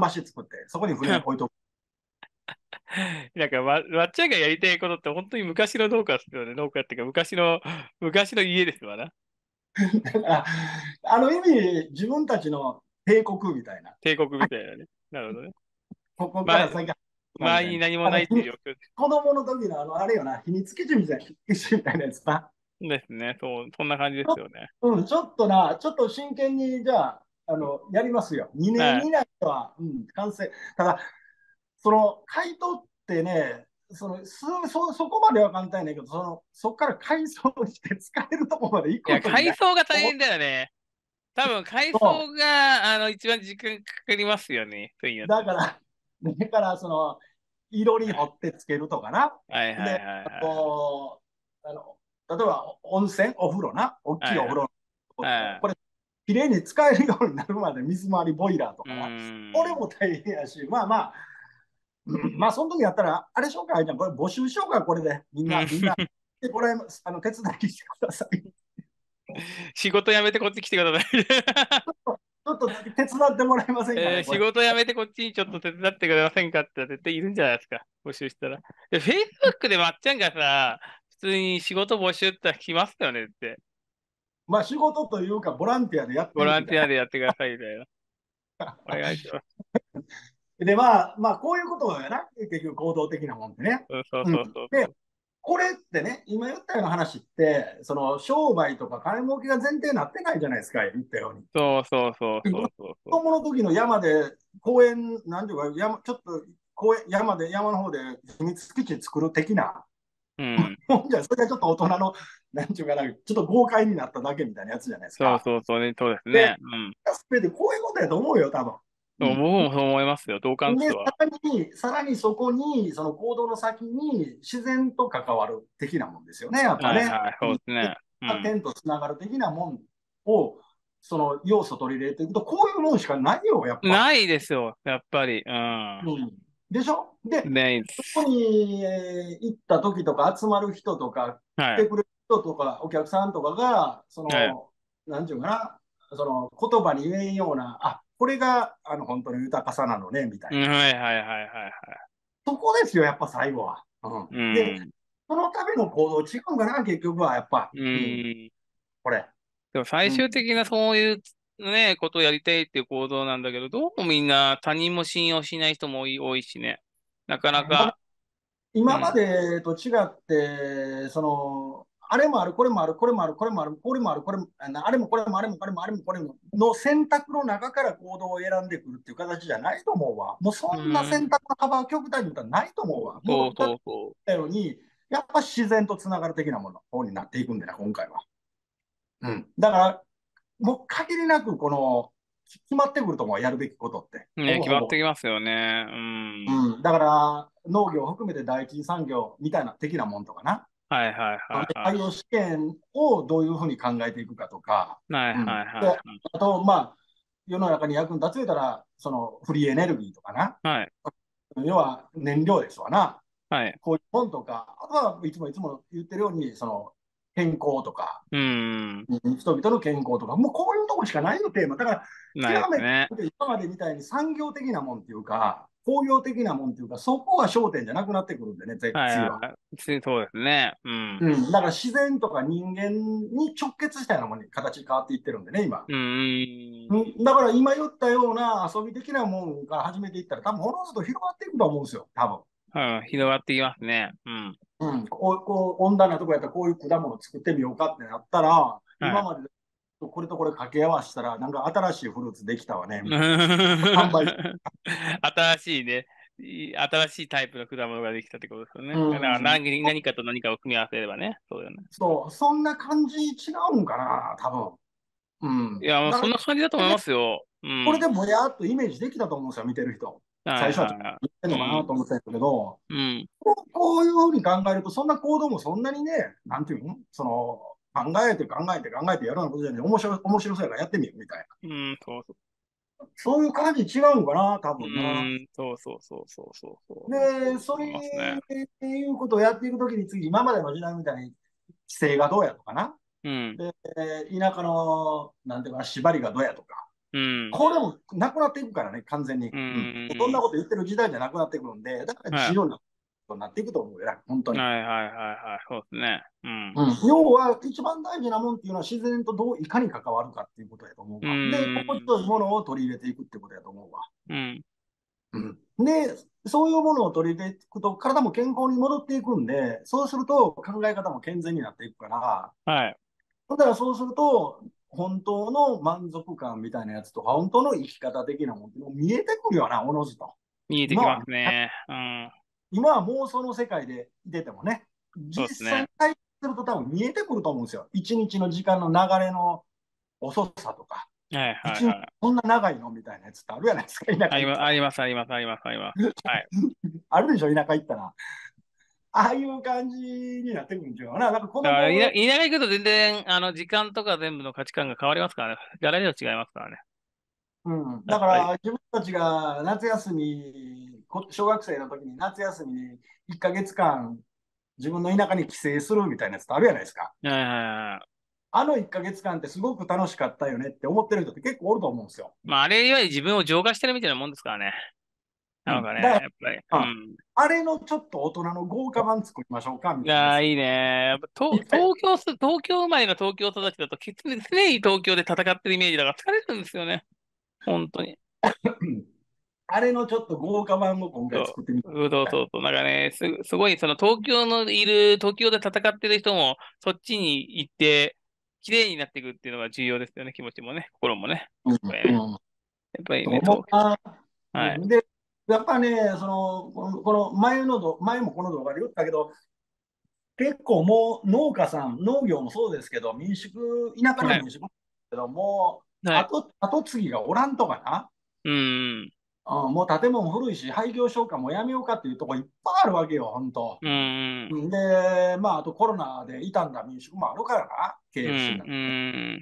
目の前というか近所に桟橋作って、そこに船置いとく。 なんか、わ、わっちゃんがやりたいことって本当に昔の農家ですよね。農家っていうか、昔の、昔の家ですわな。 だから、あの意味、自分たちの帝国みたいな。 帝国みたいなね。なるほどね。 ここかま、 ら先はみたいな。 周りに何もあの、 ないっていう状況子供の時のあの、あれよな、秘密基地みたいな、基地みたいなやつな。 ですね。そう、そんな感じですよね。 うん、ちょっとな、ちょっと真剣に、じゃあ、あの、やりますよ。にねんはい。 以内は、うん、完成。ただ、その、買い取ってね、その、すそ、そこまでは簡単やねんけど、その、そこから改装して使えるとこまで行いや、 くのにね、 改装が大お変だよね。多分、改そ装が、あの、一番時間かかりますよね。そういうのっう、だて。 から、だから、その、いろり掘ってつけるとかな。 はいはいはいで、あはいと、あの、例えば、温泉、お風呂な、大きはい。はいいお風呂とか、 はい。 これ、きれいに使えるようになるまで水回りボイラーとうかな。これーん。 も大変やし、まあまあ、うん、まあ、その時やったら、あれしようか、じゃあこれ募集しようか、これで。みんな、 うん。 みんな、で、これ、あの、手伝いにしてください。 仕事辞めてこっち来てください。 ちょっと手伝ってもらえませんかね、これ。 えー仕事辞めてこっちにちょっと手伝ってくれませんかって絶対いるんじゃないですか。募集したら。で、Facebook でまっちゃんがさ、普通に仕事募集って言ったら来ますよねって。 まあ、仕事というか、ボランティアでやってボランるみたいな。 ティアでやってくださいみたいな。お願いします。 で、まあ、まあ、こういうことやな、結局、行動的なもんってね。 そうそううん。 そうそうそで、 う。 これってね、今言ったような話って、その商売とか金儲けが前提になってないじゃないですか、言ったように。 そうそうそう子そうそうそう。 供の時の山で、公園、なんていうか、山、ちょっと公園、山で、山の方で秘密基地作る的な、 うん。 ほんじゃ、それがちょっと大人の、なんていうかな、ちょっと豪快になっただけみたいなやつじゃないですそうか。 そうそうね、そうですで、 ね。うん。 それでこういうことやと思うよ、多分。 そう僕もそう思いますよ。同感っで、さすわ。 らに、さらにそこに、その行動の先に自然と関わる的なもんですよね、やっぱね。 はいはい、そうですね。うん。 点とつながる的なもんを、その要素取り入れていくと、こういうもんしかないよ、やっぱ。 ないですよ、やっぱり。うん。 うん。でしょで、 ないでそこす。 に、えー行った時とか、集まる人とか、来はい。 てくれる人とか、お客さんとかが、そはい。 の、なんていうかな、その言葉に言えんような、あ、これがあの本当に豊かさなのね、みたうん、 いな。 はいはいはいはいはい。 そこですよ、やっぱ最後は。うん、 うで、 ん。 そのための行動違うんかな、結局は、やっぱ。 ううん、 ん。 これ。 でも最うん。 終的なそういうね、ことをやりたいっていう行動なんだけど、どうもみんな他人も信用しない人も多い、多いしね。なかなか、う今まん。 でと違って、その、あれもある、これもある、これもある、これもある、これもある、これも、ああれもこれもあれもこれもあれもこれもの選択の中から行動を選んでくるっていう形じゃないと思うわ。もうそうんな選ん。 択の幅は極端に言ったらないと思うわ。もう、だっそうそうそたように、やっぱ自然とつながる的なものの方になっていくんだよな、今回は。うん。だから、もう限りなく、この、決まってくると思う、やるべきことって。 う。ね、 ほぼほぼ。 決まってきますよね。うん。 うん。だから、農業を含めて第一次産業みたいな的なもんとかな。 はいはいはいはい。 採用試験をどういうふうに考えていくかとか、 はいうん、 はいはいであと、まあ、世の中に役に立つたら、そのフリーエネルギーとかな、 はい。 要は燃料ですわな、 はい。 こういう本とか、あとはいつもいつも言ってるように、その健康とか、 うん。 人々の健康とか、もうこういうところしかないよ、テーマ。だから、 ないで極めてすね。 今までみたいに産業的なもんっていうか、工業的なもんっていうか、そこが焦点じゃなくなってくるんでね、次は。 はいはいはい。そうですね。うん。 うん、だから自然とか人間に直結したようなものに形変わっていってるんでね、今。 うん。 うん、だから今言ったような遊び的なもんから始めていったら、多分おのずと広がっていくと思うんですよ、多分。 うん。広がってきますね。うん。 うん、こう、こう温暖なとこやったらこういう果物作ってみようかってなったら、 はい。 今までとこれとこれ掛け合わせたら、なんか新しいフルーツできたわね、みたいな。販売。 新しいね、い新しいタイプの果物ができたってことですようね。だからん、 何、何かと何かを組み合わせればね。そうだよね。 そう、そんな感じ違うんかな、多分。うん。 いや、もうだから、 そんな感じだと思いますよ。うん。 これでもやっとイメージできたと思うんですよ、見てる人。 はい最初はちょっとは言ってんい。うのかなん。 と思ってたんだけど、 うん。 こうこういうふうに考えると、そんな行動もそんなにね、なんていうのその、考えて考えて考えてやるようなことじゃない、面白い、面白そうやからやってみようみたいな。 うん、そうそそういう感じ違うんかな、多う。う分な。 ん、そうそうそうそうそうそう。そうで、それ思いますね。 っていうことをやっていくときに次、今までの時代みたいに規制がどうやとかな。 うん。 で、田舎の、なんていうかな、縛りがどうやとか。 うん。 これもなくなっていくからね、完全に。 うん。 うん。そんうん。 なこと言ってる時代じゃなくなってくるんで、だからはい。 自由なことになっていくと思うよ、本当に。 はいはいはいはい。そうですね。うん。 うん、要は、一番大事なもんっていうのは、自然とどういかに関わるかっていうことやと思ううわ。で、心地ん。 よいものを取り入れていくってことやと思うわ。 うん。 うん、で、そういうものを取り入れていくと、体も健康に戻っていくんで、そうすると考え方も健全になっていくから、 はい。 だからそうすると、本当の満足感みたいなやつとか、本当の生き方的なものって見えてくるよな、おのずと。 見えてきま今は、 すね。うん。 今は妄想の世界でいててもね、実そうですね。 際に体験すると多分見えてくると思うんですよ。一日の時間の流れの遅さとか、 はいはい一日はい。 そんな長いのみたいなやつってあるじゃないですか、田舎ありま、 行ったら。 あります、あります、あります、あります。はい。 あるでしょ、田舎行ったら。ああいう感じになってくるんちゃうかな。なんか子だから、いな、 供、 田舎行くと全然、あの、時間とか全部の価値観が変わりますからね。ギャラリーは違いますからね。 うん、だかやっぱり。 ら自分たちが夏休み、こ小学生の時に夏休みにいっかげつかん自分の田舎に帰省するみたいなやつってあるじゃないですか。 はいはいはい。 あのいっかげつかんってすごく楽しかったよねって思ってる人って結構おると思うんですよ。 まあ、あれより自分を浄化してるみたいなもんですからね。なうん。 のかね、 だかやっぱり。うら、あん。 あれのちょっと大人の豪華版作りましょうかみいやー、 たいなやつ。 いいね。やっぱ、と、 いっぱい東京す、東京生まれの東京育ちだと、きつ常に東京で戦ってるイメージだから疲れるんですよね。本当に。 あれのちょっと豪華版を今回そ作ってみう。そうたい。 そうそう。なんかね、す、すごい、その東京のいる、東京で戦ってる人も、そっちに行って、綺麗になっていくっていうのが重要ですよね。気持ちもね、心もね。 うんやっぱりね。 うん、 やっぱりとね、と、 思うな。 はい。 うん、で、やっぱね、その、このこの前のど、前もこの動画で言ったけど、結構もう農家さん、農業もそうですけど、民宿、田舎のはい。 民宿もけど、もうはい。 後、後継ぎがおらんとかな、 うん。 うん、もう建物古いし、廃業しようか、もうやめようかっていうところいっぱいあるわけよ、本当。 うん。 で、まあ、あとコロナで傷んだ民宿もあるからな、経うん。 営不振な。 うん。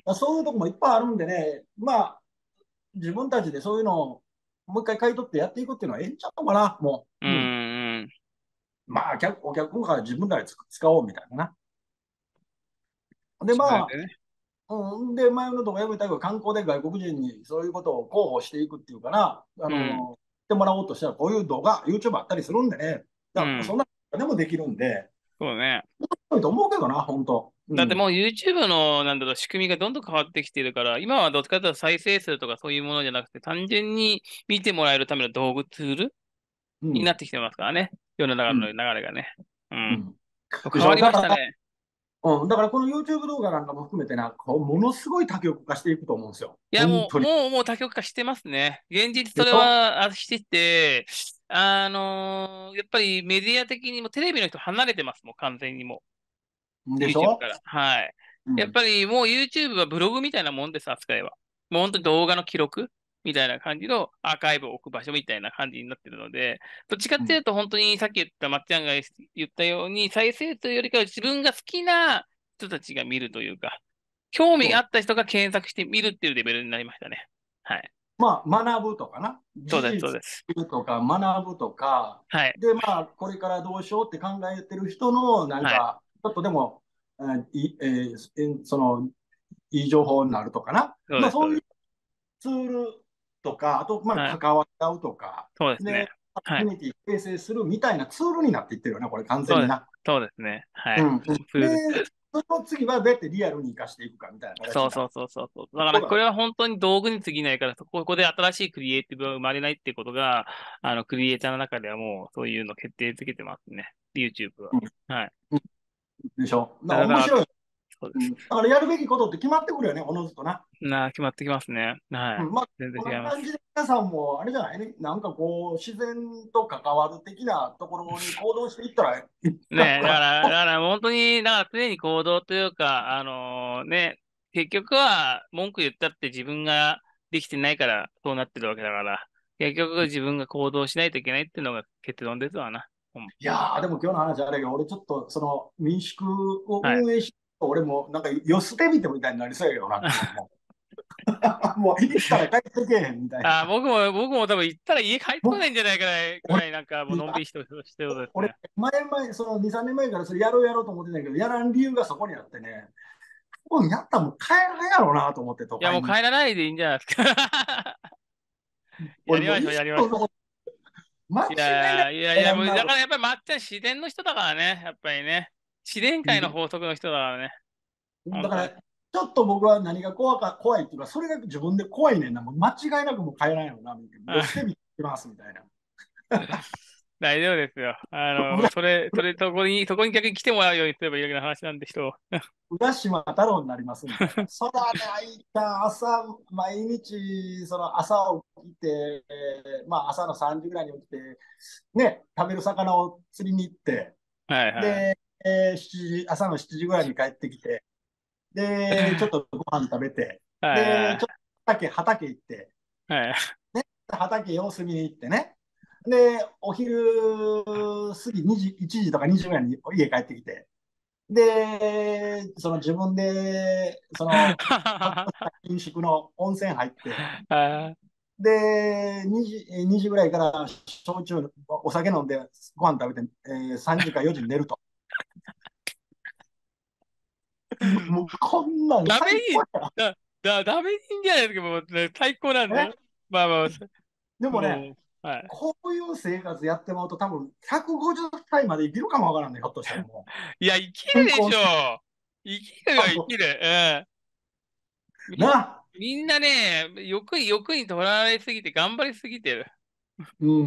そういうとこもいっぱいあるんでね、まあ、自分たちでそういうのをもう一回買い取ってやっていくっていうのはええんちゃうのかな、もうう。うん。 ん。 まあ、客お客から自分らで使おうみたいなな。で、 自分までね。 あ、うん、で、前のとこやめたけど、観光で外国人にそういうことを広報していくっていうかな、あうん。 の、してもらおうとしたら、こういう動画、YouTube あったりするんでね、だからうん。 そんなでもできるんで、 そうね。 いいと思うけどな、本当。うん。 だってもう YouTube の、なんだろう、仕組みがどんどん変わってきてるから、今はどっちかというと再生数とかそういうものじゃなくて、単純に見てもらえるための道具ツールうん。 になってきてますからね。世の中のうん。 流れがね。うん。 うん。でしょ。 変わりだから、 ましたね。 うん、だからこの YouTube 動画なんかも含めてな、こうものすごい多極化していくと思うんですよ。 いや、もう、 本当に。 もう、もう多極化してますね。現実それでしょ。 は、あしてて、あのーやっぱりメディア的にもテレビの人離れてますもん、完全にもう。 でし YouTube ょ。 から。はい。やっうん。 ぱりもう YouTube はブログみたいなもんです、扱いは。もう本当に動画の記録みたいな感じのアーカイブを置く場所みたいな感じになってるので、どっちかっうん。 ていうと本当にさっき言ったまっちゃんが言ったように、再生というよりかは自分が好きな人たちが見るというか、興味そう。 があった人が検索して見るっていうレベルになりましたね。はい。 まあ、学ぶとかな。 そうです、そう事実です。 とか学ぶとか、 はい。 で、まあ、これからどうしようって考えてる人の、なんはい。 か、ちょっとでも、えーいえーその、いい情報になるとかな。まあ、 そうです、そうそういうです。 ツールとか、あと、まあ、 はい。 関わり合うとか、 そうですね。 で、コはい。 ミュニティ形成するみたいなツールになっていってるよね、これ完全そうです。 にな。 そうですね。はい。 うん。で、 ツール。 その次はどうやってリアルに生かしていくかみたいな形になるそうそうそうそうそう。だからこことが、 れは本当に道具に過ぎないから、ここで新しいクリエイティブが生まれないっていうことが、あの、クリエイターの中ではもうそういうの決定づけてますね。YouTube は。 うん、 はい。 でしょ。だからだから、 面白い。 そうです。 うん、だからやるべきことって決まってくるよね、おのずとな。 な、決まってきますね。はい。 うん、まあ、 全然こんな違います。 感じで皆さんも、あれじゃないね、なんかこう、自然と関わる的なところに行動していったらいいかねえ、だから、だから本当に、だから常に行動というか、あのね、結局は文句言ったって自分ができてないからそうなってるわけだから、結局自分が行動しないといけないっていうのが結論ですわな。うん。 いやー、でも今日の話あれが、俺ちょっとその民宿をはい。 運営して、俺もなんかよ捨てみてみたいになりそうやけどな、なんかもう、もう行ったら帰ってけえへんみたいあ、 な。 僕も、僕も多分行ったら家帰ってこなもいんじゃないかな、ぐうらいなんかもうのんびりしてるしてることです俺、 ね。 前々、そのに、さんねんまえからそれやろうやろうと思ってたけど、やらん理由がそこにあってね、 本やったらもう帰らんやろうなと思って、都いや、もう会に。 帰らないでいいんじゃないですか。やりましょう、 俺もう一やりましょう。 生の間違いいなくやー、いやいや、もう、 帰らんなと。 だからやっぱりまっちゃん自然の人だからね。やっぱりね。自然界の法則の人だからね。本当に。 だから、ちょっと僕は何が怖か、怖いっていうか、それが自分で怖いねんな。もう間違いなくもう帰らんやろな、みたいな。よしてみますみたいな。 大丈夫ですよ。あの、それ、それ、そこに、そこに逆に来てもらうようにすればいいだけの話なんで、人を。 浦島太郎になりますみたいな。そらね、あいたん朝、毎日、その朝起きて、えーまあ朝のさんじぐらいに起きて、ね、食べる魚を釣りに行って、 はいはい。 で、えーしちじ、朝のしちじぐらいに帰ってきて、で、ちょっとご飯食べて、で、ちょっとはい畑、畑行って、 はい。はい。 ね、畑様子見に行ってね、で、お昼過ぎにじ、いちじとかにじぐらいに家帰ってきて、で、その自分で、その、ちょっとした民宿の温泉入って、 あで、にじ、にじぐらいから焼酎、お酒飲んでご飯食べて、えーさんじかよじに寝ると。もうこんなんダメ最高に、だ、だ、ダメ人じゃないですか、もう、ね、最高なんやね。 で。まあまあ、 でもね、 もう、はい。 こういう生活やってもらうと多分ひゃくごじゅっさいまで生きるかもわからんね、ひょっとしたらもいや、生きう。健るでし康ょう。生きるよ、生きる。うん。み、 な。 みんなね、欲に、欲にとらわれすぎて頑張りすぎてる。 うん。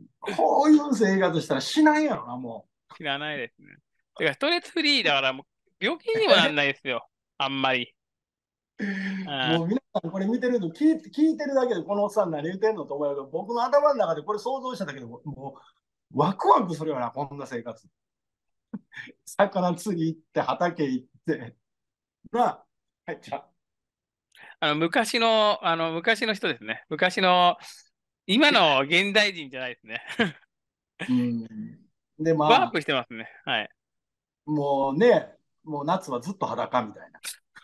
こういう生活したらしないやろな、も知らないですね。てか、ストレスフリーだからもう、病気う。 にもなんないですよ。あんまり。うん。 もう皆さんこれ見てるの聞いて、聞いてるだけでこのおっさん何言ってんのと思うけど、僕の頭の中でこれ想像しただけでも、もうワクワクするよな、こんな生活。魚釣り行って、畑行って。なあ、はい、じゃあ。 あの、昔の、あの、昔の人ですね。昔の、今の現代人じゃないですね。 うん。で、 ワーまあ、 プしてますね。はい。 もうね、もう夏はずっと裸みたいな。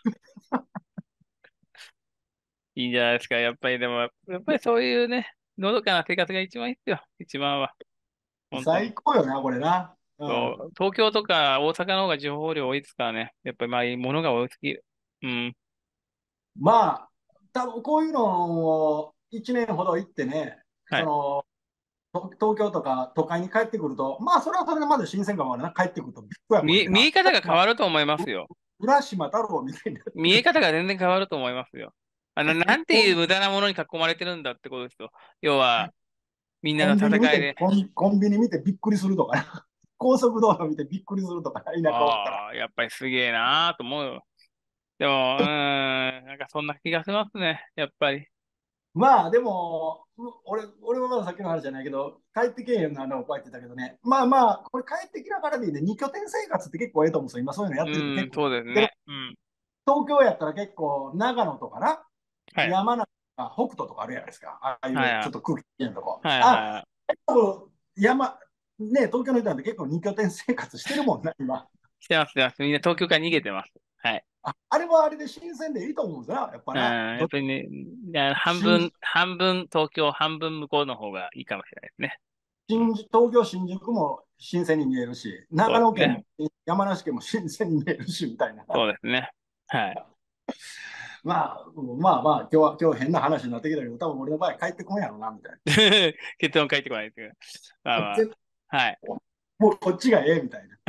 いいんじゃないですか。やっぱりでも、やっぱりそういうね、のどかな生活が一番いいですよ。一番は。本当に。 最高よな、これな。うん。 そう、東京とか大阪の方が情報量多いですからね。やっぱりまあ、物が多すぎる。うん。 まあ、多分こういうのをいちねんほど行ってね、 はい。 その、と東京とか都会に帰ってくると、まあ、それはそれでまだ新鮮感もあるな。帰ってくると、ビッグやこい見え、 てな。 見え方が変まあ、 わると思いますよ。 浦島太郎みたいになってる。 見え方が全然変わると思いますよ。あの、なんていう無駄なものに囲まれてるんだってことですよ。要は、みんなのコンビニ見て、 戦いで。 コン、コンビニ見てびっくりするとかな。高速道路見てびっくりするとかな、田舎おったら。 ああ、やっぱりすげえなーと思うよ。でも、うーん、なんかそんな気がしますね。やっぱり。 まあ、でも、俺、俺はまださっきの話じゃないけど、帰ってけえへんのあの、こうやってたけどね。まあまあ、これ帰ってきながらでいいね。二拠点生活って結構ええと思うんですよ。今そういうのやってる人うーん、 結構。で、 そうですね。うん。 東京やったら結構、長野とかな、 はい。 山梨とか北斗とかあるじゃないですか。ああいはい、 うちょはい。 っと空気きれいなとこ。 はい、 あ、 はい。 結構山、ね、東京の人なんて結構二拠点生活してるもんな、今。 してます、してます。みんな東京から逃げてます。はい。 あ、あれはあれで新鮮でいいと思うんですよ、やっぱうん、 な。どやっぱりね、いや半分、 新半分東京、半分向こうの方がいいかもしれないですね。うん、 新東京、新宿も新鮮に見えるし、 そうですね。 長野県も山梨県も新鮮に見えるし、みたいな。 そうですね。はい。 まあ、まあまあ、今日は今日変な話になってきたけど、多分俺の場合帰ってこんやろな、みたい結論書いてこないですけど。まあな。 まあ。 ぜはい。 もうこっちがええ、みたいな。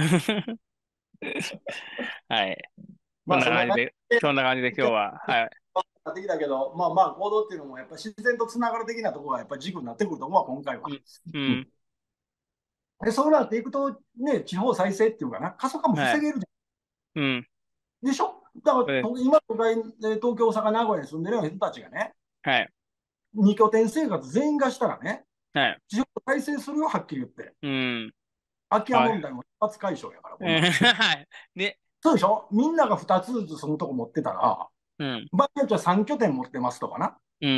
はい。そんまあ、そんな感な感じで、 じで、 そんな感じで今日は、はい。 なってきたけど、まあまあ、行動っていうのも、やっぱ自然とつながる的なところがやっぱり軸になってくると思うわ、今回は。 うん。ううん。 ん。 で、そうなっていくと、ね、地方再生っていうかな、過疎化もはい。 防げるじうん。 ゃん。でしょ。だから、 そうです。 と今、都会、えー東京、大阪、名古屋に住んでるような人たちがね、 はい。 二拠点生活全員がしたらね、 はい。 地方再生するよ、はっきり言って。 うん。 空き家はい。 問題も一発解消やから、こんなん。 はい。で、 そうでしょ。みんながふたつずつ住むとこ持ってたら、 うん。 場合によってはさん拠点持ってますとかな。 うん。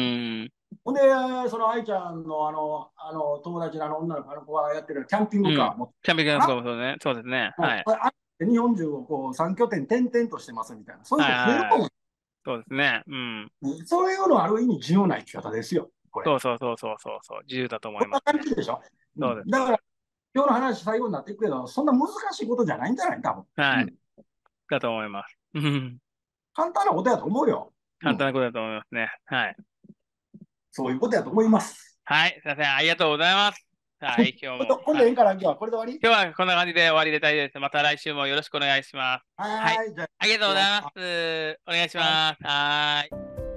ほんで、その愛ちゃんのあの、あの友達のあの女の子、あの子がやってるキャンピンうん。 グカー持ってキャンピングカーとかるかな。 もそうね。そうですね。 もうはい。 これあ日本中をこうさん拠点転々としてますみたいな。そういうはい。 人増えるはい。 と思そうですね。うん。 う。そういうのはある意味自由な生き方ですよ。これ。 そうそうそうそうそうそう。自由だと思こんないますね。 感じでしょ。うん、 そうです、 だからそうです。 今日の話最後になっていくけど、そんな難しいことじゃないんじゃない多分。 はい。 うん。 だと思います。うん。 簡単なことやと思うよ。うん。 簡単なことだと思いますね。はい。 そういうことやと思います。 はい。すいません。ありがとうございます。はい。今日も。 今度、今はい。 度ええんから今日はこれで終わり。 今日はこんな感じで終わりで大丈夫です。また来週もよろしくお願いします。はい。 はーい。じゃあ、 ありがとうございま今日はす。お願いしはい。 ます。はーい。